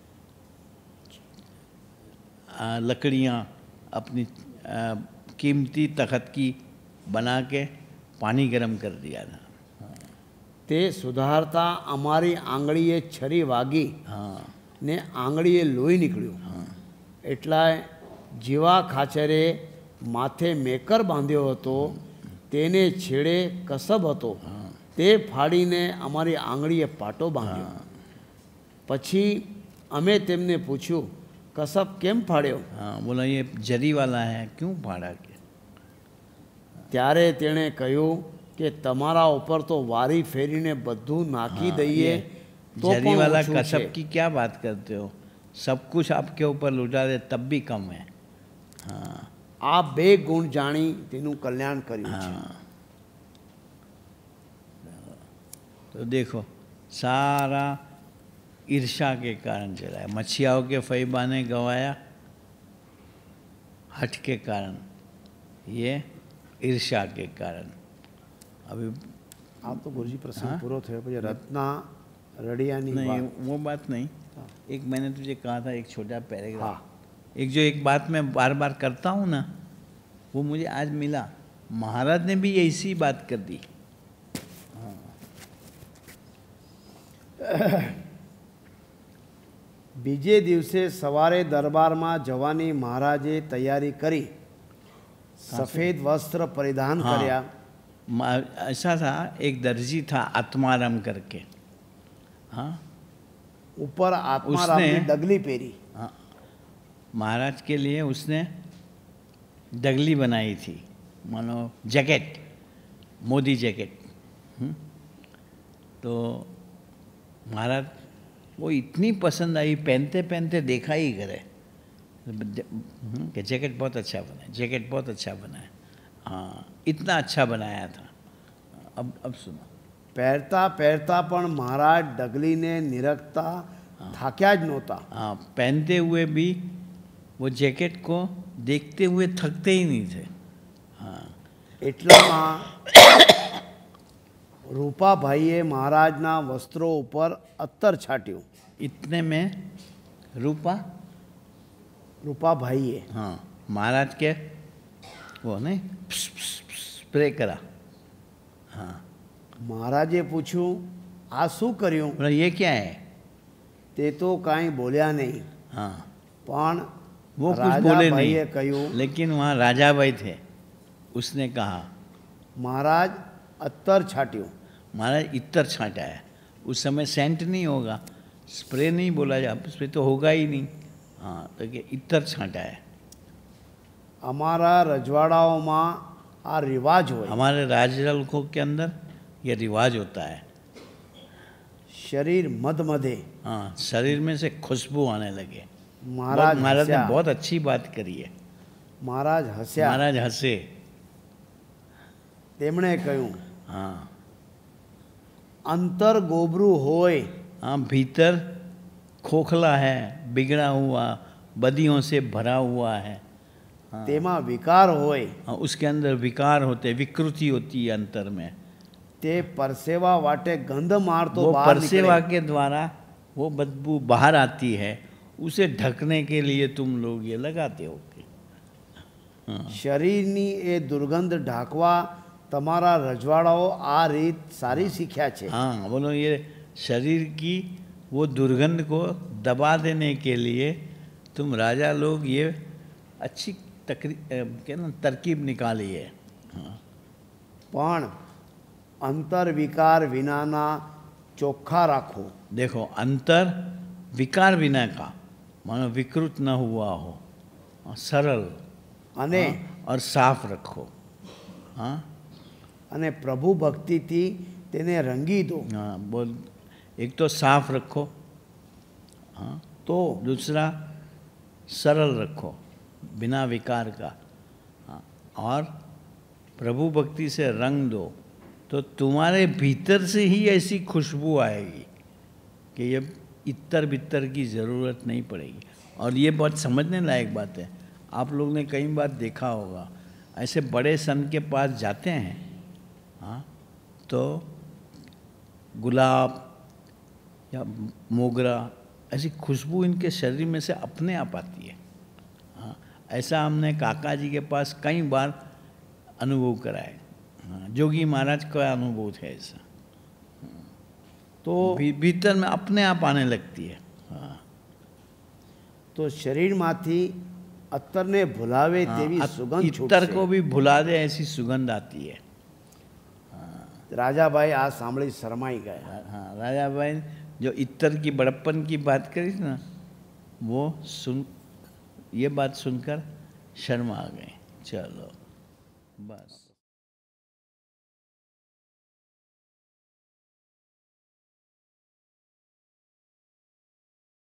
Speaker 3: आ, लकड़ियाँ अपनी आ, कीमती तख्त की बना के पानी गर्म कर दिया था।
Speaker 2: તે સુધારતા અમારી આંગળીએ છરી વાગી
Speaker 3: हाँ
Speaker 2: ને આંગળીએ લોહી નીકળ્યું। એટલા જીવા ખાચરે માથે મેકર બાંધ્યો હતો, તેને છેડે કસબ હતો, તે ફાડીને અમારી આંગળીએ પાટો બાંધ્યો। પછી અમે તેમને પૂછ્યું, કસબ કેમ ફાડ્યો?
Speaker 3: हाँ बोला ये जरी वाला है, क्यों फाड़ा के?
Speaker 2: ત્યારે તેણે કહ્યું કે તમારા ઉપર તો વારી ફેરીને બધું નાખી
Speaker 3: हाँ,
Speaker 2: દઈએ
Speaker 3: ये
Speaker 2: તો
Speaker 3: जरी
Speaker 2: પણ
Speaker 3: वाला
Speaker 2: ઓછું
Speaker 3: कसब
Speaker 2: છે।
Speaker 3: की क्या बात करते हो, सब कुछ आपके ऊपर लुटा दे तब भी कम है। हाँ
Speaker 2: આ બે ગુણ જાણી તેનું કલ્યાણ કર્યું છે।
Speaker 3: हाँ तो देखो सारा ईर्षा के कारण चला है। मच्छियाओं के फैबा ने गवाया हठ के कारण, ये ईर्षा के कारण। अभी
Speaker 2: आप तो गुरुजी प्रसंग
Speaker 3: हाँ?
Speaker 2: पूरो थे પછી રત્ના રડિયાની
Speaker 3: नहीं
Speaker 2: વાત।
Speaker 3: वो बात नहीं, एक मैंने तुझे कहा था एक छोटा पैराग्राफ,
Speaker 2: हाँ।
Speaker 3: एक जो एक बात मैं बार बार करता हूँ ना, वो मुझे आज मिला। महाराज ने भी ऐसी बात कर दी।
Speaker 2: બીજે દિવસે સવારે દરબારમાં જવાની મહારાજે તૈયારી કરી, સફેદ વસ્ત્ર પરિધાન
Speaker 3: हाँ।
Speaker 2: કર્યા।
Speaker 3: मा- ऐसा था, एक दर्जी था आत्माराम करके, हाँ,
Speaker 2: ઉપર આત્મારામની
Speaker 3: उसने-
Speaker 2: ડગલી પહેરી।
Speaker 3: हाँ, महाराज के लिए उसने डगली बनाई थी, मानो जैकेट, मोदी जैकेट। हम्म? तो महाराज वो इतनी पसंद आई, पहनते पहनते देखा ही करे हम्म, कि जैकेट बहुत अच्छा बना है, जैकेट बहुत अच्छा बना है। हाँ, इतना अच्छा बनाया था। अब अब सुनो,
Speaker 2: પહેરતા પહેરતા પણ મહારાજ ડગલીને નિરખતા થાક્યા જ નહોતા।
Speaker 3: हाँ, पहनते हुए भी वो जैकेट को देखते हुए थकते ही नहीं थे। हाँ,
Speaker 2: એટલામાં રૂપાભાઈએ મહારાજના વસ્ત્રો ઉપર અત્તર છાટ્યું।
Speaker 3: इतने में रूपा,
Speaker 2: રૂપાભાઈએ
Speaker 3: हाँ, महाराज के वो नहीं स्प्रे करा। हाँ,
Speaker 2: મહારાજે પૂછ્યું આ શું કર્યું?
Speaker 3: बोला ये क्या है?
Speaker 2: તે તો કાંઈ બોલ્યા નહીં,
Speaker 3: हाँ,
Speaker 2: પણ
Speaker 3: वो कुछ बोले
Speaker 2: રાજાભાઈએ
Speaker 3: नहीं,
Speaker 2: કહ્યું
Speaker 3: लेकिन वहाँ राजा भाई थे, उसने कहा
Speaker 2: મહારાજ અત્તર છાટ્યું।
Speaker 3: महाराज इतर छांटा है। उस समय सेंट नहीं होगा, स्प्रे नहीं बोला जा, स्प्रे तो होगा ही नहीं। हाँ, तो कि इतर छांटा है।
Speaker 2: અમારા રજવાડાઓમાં આ રિવાજ હોય।
Speaker 3: हमारे राजरलकों के अंदर ये रिवाज होता है।
Speaker 2: શરીર મધમધે
Speaker 3: हाँ, शरीर में से खुशबू आने लगे।
Speaker 2: महाराज
Speaker 3: महाराज ने
Speaker 2: हंस्या।
Speaker 3: बहुत अच्छी बात करी है।
Speaker 2: મહારાજ હસ્યા।
Speaker 3: महाराज हंसे।
Speaker 2: તેમણે કહ્યું
Speaker 3: हाँ,
Speaker 2: અંતર ગોબરું હોય
Speaker 3: हाँ, भीतर खोखला है, बिगड़ा हुआ, बदियों से भरा हुआ है।
Speaker 2: તેમાં વિકાર હોય
Speaker 3: हाँ, उसके अंदर विकार होते, विकृति होती है अंतर में।
Speaker 2: તે પરસેવા વાટે ગંધ મારતો
Speaker 3: वो
Speaker 2: બહાર
Speaker 3: परसेवा
Speaker 2: નીકળે।
Speaker 3: के द्वारा वो बदबू बाहर आती है, उसे ढकने के लिए तुम लोग ये लगाते हो।
Speaker 2: શરીરની એ દુર્ગંધ ઢાંકવા તમારા રજવાડાઓ આ રીત સારી શીખ્યા છે।
Speaker 3: हाँ, बोलो ये शरीर की वो दुर्गंध को दबा देने के लिए तुम राजा लोग ये अच्छी तकरी क्या ना तरकीब निकाली है। हाँ,
Speaker 2: પણ અંતર વિકાર વિનાના ચોખ્ખા રાખો।
Speaker 3: देखो अंतर विकार बिना का, मानो विकृत न हुआ हो, और सरल
Speaker 2: અને
Speaker 3: हाँ, और साफ रखो। हाँ,
Speaker 2: અને પ્રભુ ભક્તિથી તેને રંગી દો।
Speaker 3: हाँ, बोल, एक तो साफ रखो, हाँ,
Speaker 2: તો
Speaker 3: दूसरा सरल रखो बिना विकार का, हाँ, और प्रभु भक्ति से रंग दो, तो तुम्हारे भीतर से ही ऐसी खुशबू आएगी कि ये इतर बितर की ज़रूरत नहीं पड़ेगी। और ये बहुत समझने लायक बात है। आप लोग ने कई बार देखा होगा, ऐसे बड़े संत के पास जाते हैं, हाँ, तो गुलाब या मोगरा ऐसी खुशबू इनके शरीर में से अपने आप आती है। हाँ, ऐसा हमने काका जी के पास कई बार अनुभव करा है। हाँ, जोगी महाराज का अनुभव है ऐसा।
Speaker 2: તો
Speaker 3: भी, भीतर में अपने आप आने लगती है। हाँ,
Speaker 2: તો શરીરમાંથી અત્તરને ભૂલાવે તેવી
Speaker 3: हाँ,
Speaker 2: સુગંધ
Speaker 3: इतर
Speaker 2: છૂટશે।
Speaker 3: को भी भुला दे ऐसी सुगंध आती है।
Speaker 2: રાજાભાઈ આ સાંભળી શરમાઈ ગયા।
Speaker 3: हाँ, राजा भाई जो इतर की बड़प्पन की बात करी थी ना, वो सुन ये बात सुनकर शर्मा आ गए। चलो बस।